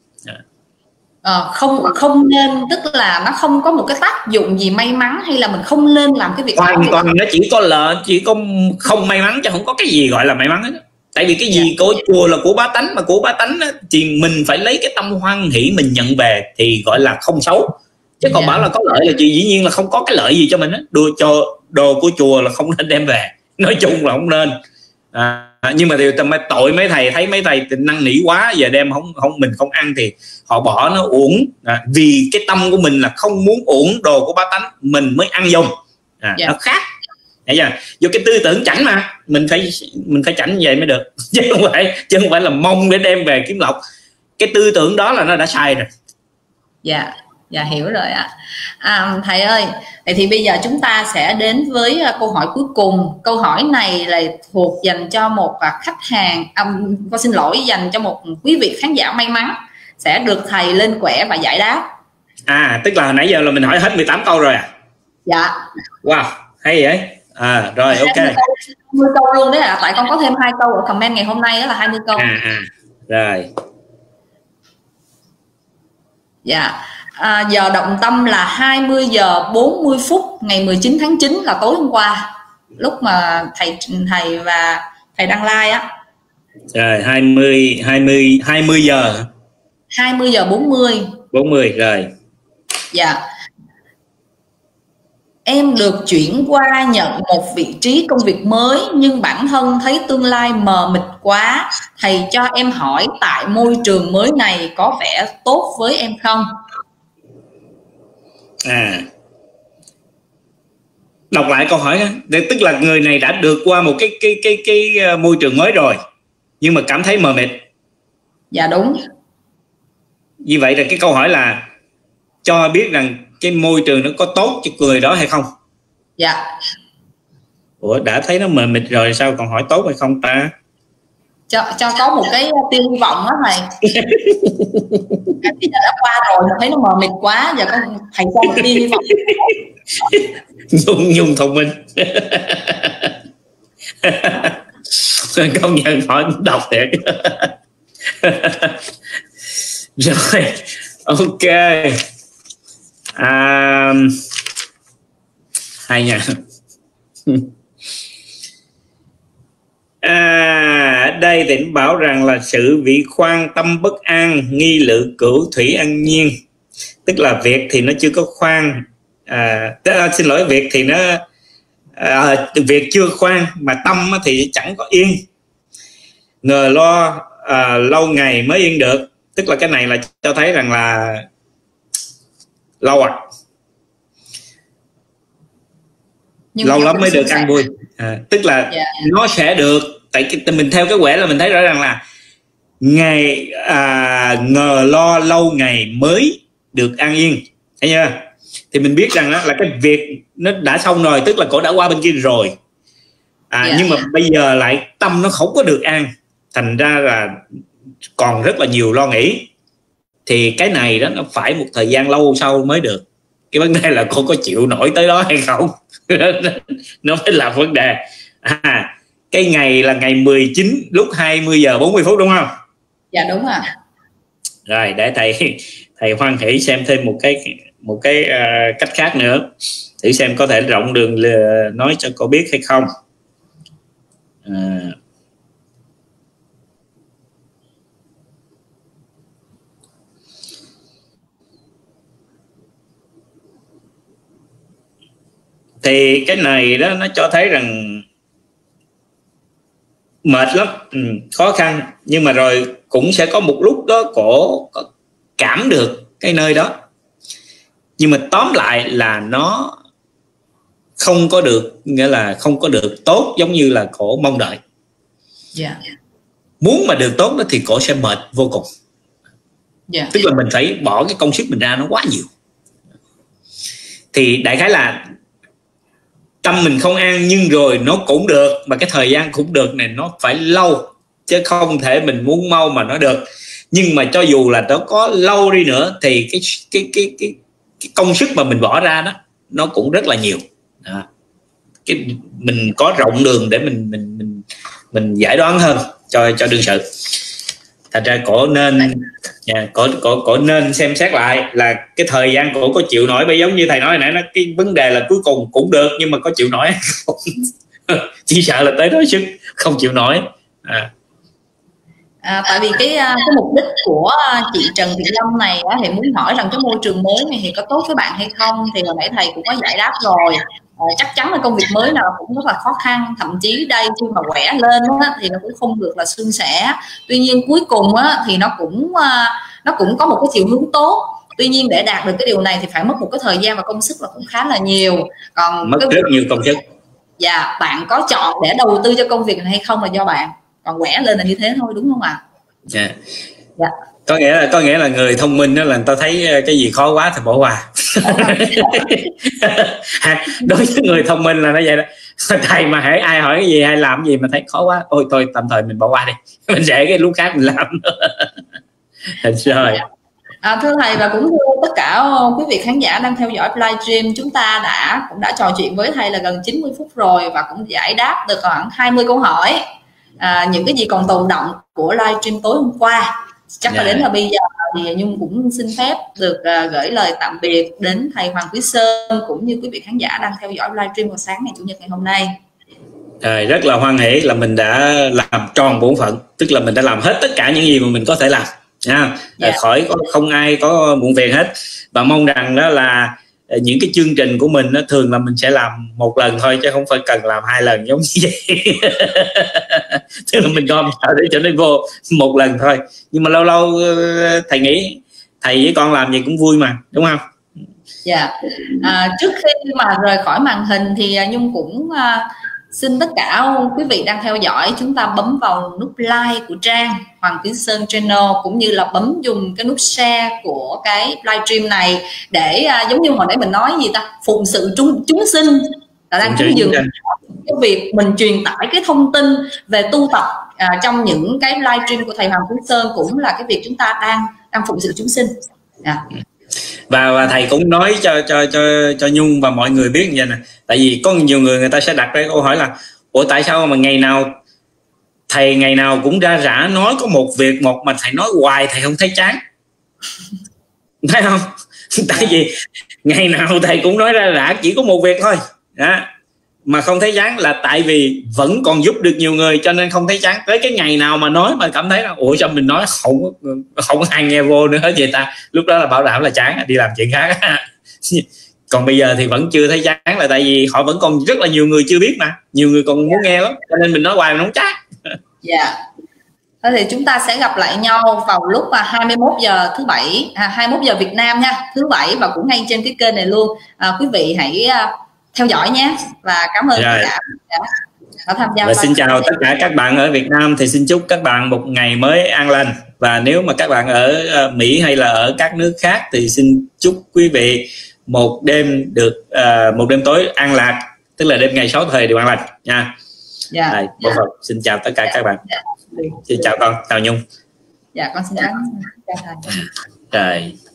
Ờ, không không nên, tức là nó không có một cái tác dụng gì may mắn, hay là mình không nên làm cái việc hoàn toàn nó chỉ có lợi, chỉ có không may mắn chứ không có cái gì gọi là may mắn hết. Tại vì cái gì yeah. của chùa là của bá tánh, mà của bá tánh á, thì mình phải lấy cái tâm hoan hỷ mình nhận về thì gọi là không xấu. Chứ còn yeah. bảo là có lợi là chị dĩ nhiên là không có cái lợi gì cho mình á. Đồ cho đồ của chùa là không nên đem về, nói chung là không nên. À, nhưng mà thì tội mấy thầy, thấy mấy thầy năn nỉ quá giờ đem không không mình không ăn thì họ bỏ nó uổng, à, vì cái tâm của mình là không muốn uổng đồ của bá tánh mình mới ăn dùng, à, yeah. nó khác. Thấy chưa? Vô cái tư tưởng chảnh mà mình phải mình phải chảnh vậy mới được, chứ không phải chứ không phải là mong để đem về kiếm lộc. Cái tư tưởng đó là nó đã sai rồi. Dạ yeah. Dạ hiểu rồi ạ. À, thầy ơi, vậy thì bây giờ chúng ta sẽ đến với câu hỏi cuối cùng. Câu hỏi này là thuộc dành cho một khách hàng, à, con xin lỗi, dành cho một quý vị khán giả may mắn sẽ được thầy lên quẻ và giải đáp. À, tức là nãy giờ là mình hỏi hết mười tám câu rồi à? Dạ. Wow, hay vậy. À, rồi ok. hai mươi câu luôn đấy ạ, à, tại con có thêm hai câu ở comment ngày hôm nay đó là hai mươi câu. À, à. Rồi. Dạ. À, giờ động tâm là hai mươi giờ bốn mươi phút ngày mười chín tháng chín là tối hôm qua, lúc mà thầy thầy và thầy đăng live á. Rồi hai mươi hai mươi hai mươi giờ hai mươi giờ bốn mươi bốn mươi rồi. Dạ. em được chuyển qua nhận một vị trí công việc mới nhưng bản thân thấy tương lai mờ mịt quá. Thầy cho em hỏi tại môi trường mới này có vẻ tốt với em không? À, đọc lại câu hỏi đó. Tức là người này đã được qua một cái cái cái cái môi trường mới rồi nhưng mà cảm thấy mờ mịt. Dạ đúng. Như vậy là cái câu hỏi là cho biết rằng cái môi trường nó có tốt cho người đó hay không? Dạ. Ủa, đã thấy nó mờ mịt rồi sao còn hỏi tốt hay không ta? Cho cho có một cái tia hy vọng đó thầy. Cái đã qua rồi mà thấy nó mờ mịt quá, giờ có thầy cho một tia hy vọng. Nhung Nhung thông minh. Công nhận hỏi đọc thiệt. Rồi, ok. À, hay nha. À, đây thì bảo rằng là sự vị khoan tâm bất an, nghi lự cửu thủy an nhiên. Tức là việc thì nó chưa có khoan, à, xin lỗi, việc thì nó à, việc chưa khoan mà tâm thì chẳng có yên. Ngờ lo à, lâu ngày mới yên được. Tức là cái này là cho thấy rằng là lâu à, nhưng lâu lắm mới được ăn vui. À, tức là yeah. Nó sẽ được, tại mình theo cái quẻ là mình thấy rõ ràng là ngày à, ngờ lo lâu ngày mới được an yên, thấy chưa? Thì mình biết rằng đó là cái việc nó đã xong rồi, tức là cổ đã qua bên kia rồi. À, yeah. Nhưng mà bây giờ lại tâm nó không có được an, thành ra là còn rất là nhiều lo nghĩ. Thì cái này đó nó phải một thời gian lâu sau mới được. Cái vấn đề là cô có chịu nổi tới đó hay không. Nó mới là vấn đề. À, cái ngày là ngày mười chín lúc hai mươi giờ bốn mươi phút đúng không? Dạ đúng ạ. À. Rồi để thầy thầy hoan hỷ xem thêm một cái một cái uh, cách khác nữa, thử xem có thể rộng đường nói cho cô biết hay không. À, thì cái này đó nó cho thấy rằng mệt lắm, ừ, khó khăn, nhưng mà rồi cũng sẽ có một lúc đó cổ cảm được cái nơi đó. Nhưng mà tóm lại là nó không có được, nghĩa là không có được tốt giống như là cổ mong đợi. Yeah. Muốn mà được tốt đó thì cổ sẽ mệt vô cùng. Yeah. Tức là mình phải bỏ cái công sức mình ra nó quá nhiều. Thì đại khái là tâm mình không an nhưng rồi nó cũng được, mà cái thời gian cũng được này nó phải lâu, chứ không thể mình muốn mau mà nó được. Nhưng mà cho dù là nó có lâu đi nữa thì cái cái cái cái, cái công sức mà mình bỏ ra đó nó cũng rất là nhiều. Đó. Cái mình có rộng đường để mình mình mình mình giải đoán hơn cho cho đương sự. Thành ra cổ nên yeah, cổ, cổ, cổ nên xem xét lại là cái thời gian cổ có chịu nổi. Bởi giống như thầy nói hồi nãy, nó cái vấn đề là cuối cùng cũng được nhưng mà có chịu nổi không? Chỉ sợ là tới đó sức không chịu nổi. À. À, tại vì cái cái mục đích của chị Trần Thị Lâm này á, thì muốn hỏi rằng cái môi trường mới này thì có tốt với bạn hay không, thì hồi nãy thầy cũng có giải đáp rồi. À, chắc chắn là công việc mới nào cũng rất là khó khăn, thậm chí đây khi mà quẻ lên á, thì nó cũng không được là suôn sẻ. Tuy nhiên cuối cùng á, thì nó cũng nó cũng có một cái chiều hướng tốt. Tuy nhiên để đạt được cái điều này thì phải mất một cái thời gian và công sức là cũng khá là nhiều. Còn mất rất nhiều công sức. Dạ, bạn có chọn để đầu tư cho công việc này hay không là do bạn, còn quẻ lên là như thế thôi, đúng không ạ? Dạ. Dạ. Có nghĩa là có nghĩa là người thông minh đó là người ta thấy cái gì khó quá thì bỏ qua. Đối với người thông minh là nó vậy đó. Thầy mà hãy ai hỏi cái gì hay làm cái gì mà thấy khó quá, ôi thôi tạm thời mình bỏ qua đi, mình để cái lúc khác mình làm. Rồi. À, thưa thầy và cũng thưa tất cả quý vị khán giả đang theo dõi livestream, chúng ta đã cũng đã trò chuyện với thầy là gần chín mươi phút rồi và cũng giải đáp được khoảng hai mươi câu hỏi. À, những cái gì còn tồn động của livestream tối hôm qua. Chắc là đến là bây giờ thì Nhung cũng xin phép được uh, gửi lời tạm biệt đến thầy Hoàng Quý Sơn cũng như quý vị khán giả đang theo dõi livestream vào sáng ngày Chủ nhật ngày hôm nay. À, rất là hoan hỉ là mình đã làm tròn bổn phận, tức là mình đã làm hết tất cả những gì mà mình có thể làm nha. Yeah. Khỏi có, không ai có muộn phiền hết, và mong rằng đó là những cái chương trình của mình nó thường là mình sẽ làm một lần thôi chứ không phải cần làm hai lần giống như vậy. Tức là mình gom vào để cho nó vô một lần thôi, nhưng mà lâu lâu thầy nghĩ thầy với con làm gì cũng vui mà, đúng không? Dạ. Yeah. À, trước khi mà rời khỏi màn hình thì Nhung cũng uh, xin tất cả quý vị đang theo dõi chúng ta bấm vào nút like của trang Hoàng Quý Sơn Channel, cũng như là bấm dùng cái nút share của cái livestream này để uh, giống như hồi nãy mình nói gì ta, phụng sự chúng, chúng sinh là đang chúng dừng cái việc mình truyền tải cái thông tin về tu tập uh, trong những cái livestream của thầy Hoàng Quý Sơn, cũng là cái việc chúng ta đang đang phụng sự chúng sinh. Yeah. Và, và thầy cũng nói cho cho cho cho Nhung và mọi người biết như vậy nè, tại vì có nhiều người người ta sẽ đặt ra câu hỏi là ủa tại sao mà ngày nào thầy ngày nào cũng ra rã nói có một việc một mà thầy nói hoài thầy không thấy chán, thấy không? Tại vì ngày nào thầy cũng nói ra rã chỉ có một việc thôi đó, mà không thấy chán là tại vì vẫn còn giúp được nhiều người cho nên không thấy chán. Tới cái ngày nào mà nói mà cảm thấy là ủa sao mình nói không không ai nghe vô nữa hết vậy ta, lúc đó là bảo đảm là chán, đi làm chuyện khác. Còn bây giờ thì vẫn chưa thấy chán là tại vì họ vẫn còn rất là nhiều người chưa biết mà, nhiều người còn muốn nghe lắm, cho nên mình nói hoài mình không chán. Dạ. Thế thì chúng ta sẽ gặp lại nhau vào lúc mà hai mươi mốt giờ thứ bảy, à, hai mươi mốt giờ Việt Nam nha, thứ bảy, và cũng ngay trên cái kênh này luôn. À, quý vị hãy uh, theo dõi nhé, và cảm ơn tất cả đã tham gia. Và xin chào tất cả các bạn ở Việt Nam, thì xin chúc các bạn một ngày mới an lành. Và nếu mà các bạn ở Mỹ hay là ở các nước khác thì xin chúc quý vị một đêm được uh, một đêm tối an lạc, tức là đêm ngày sáu thời đều an lành nha. Dạ. Đây, Dạ. Xin chào tất cả Dạ. các bạn. Dạ. Xin chào con, chào Nhung. Dạ con xin chào thầy. Rồi.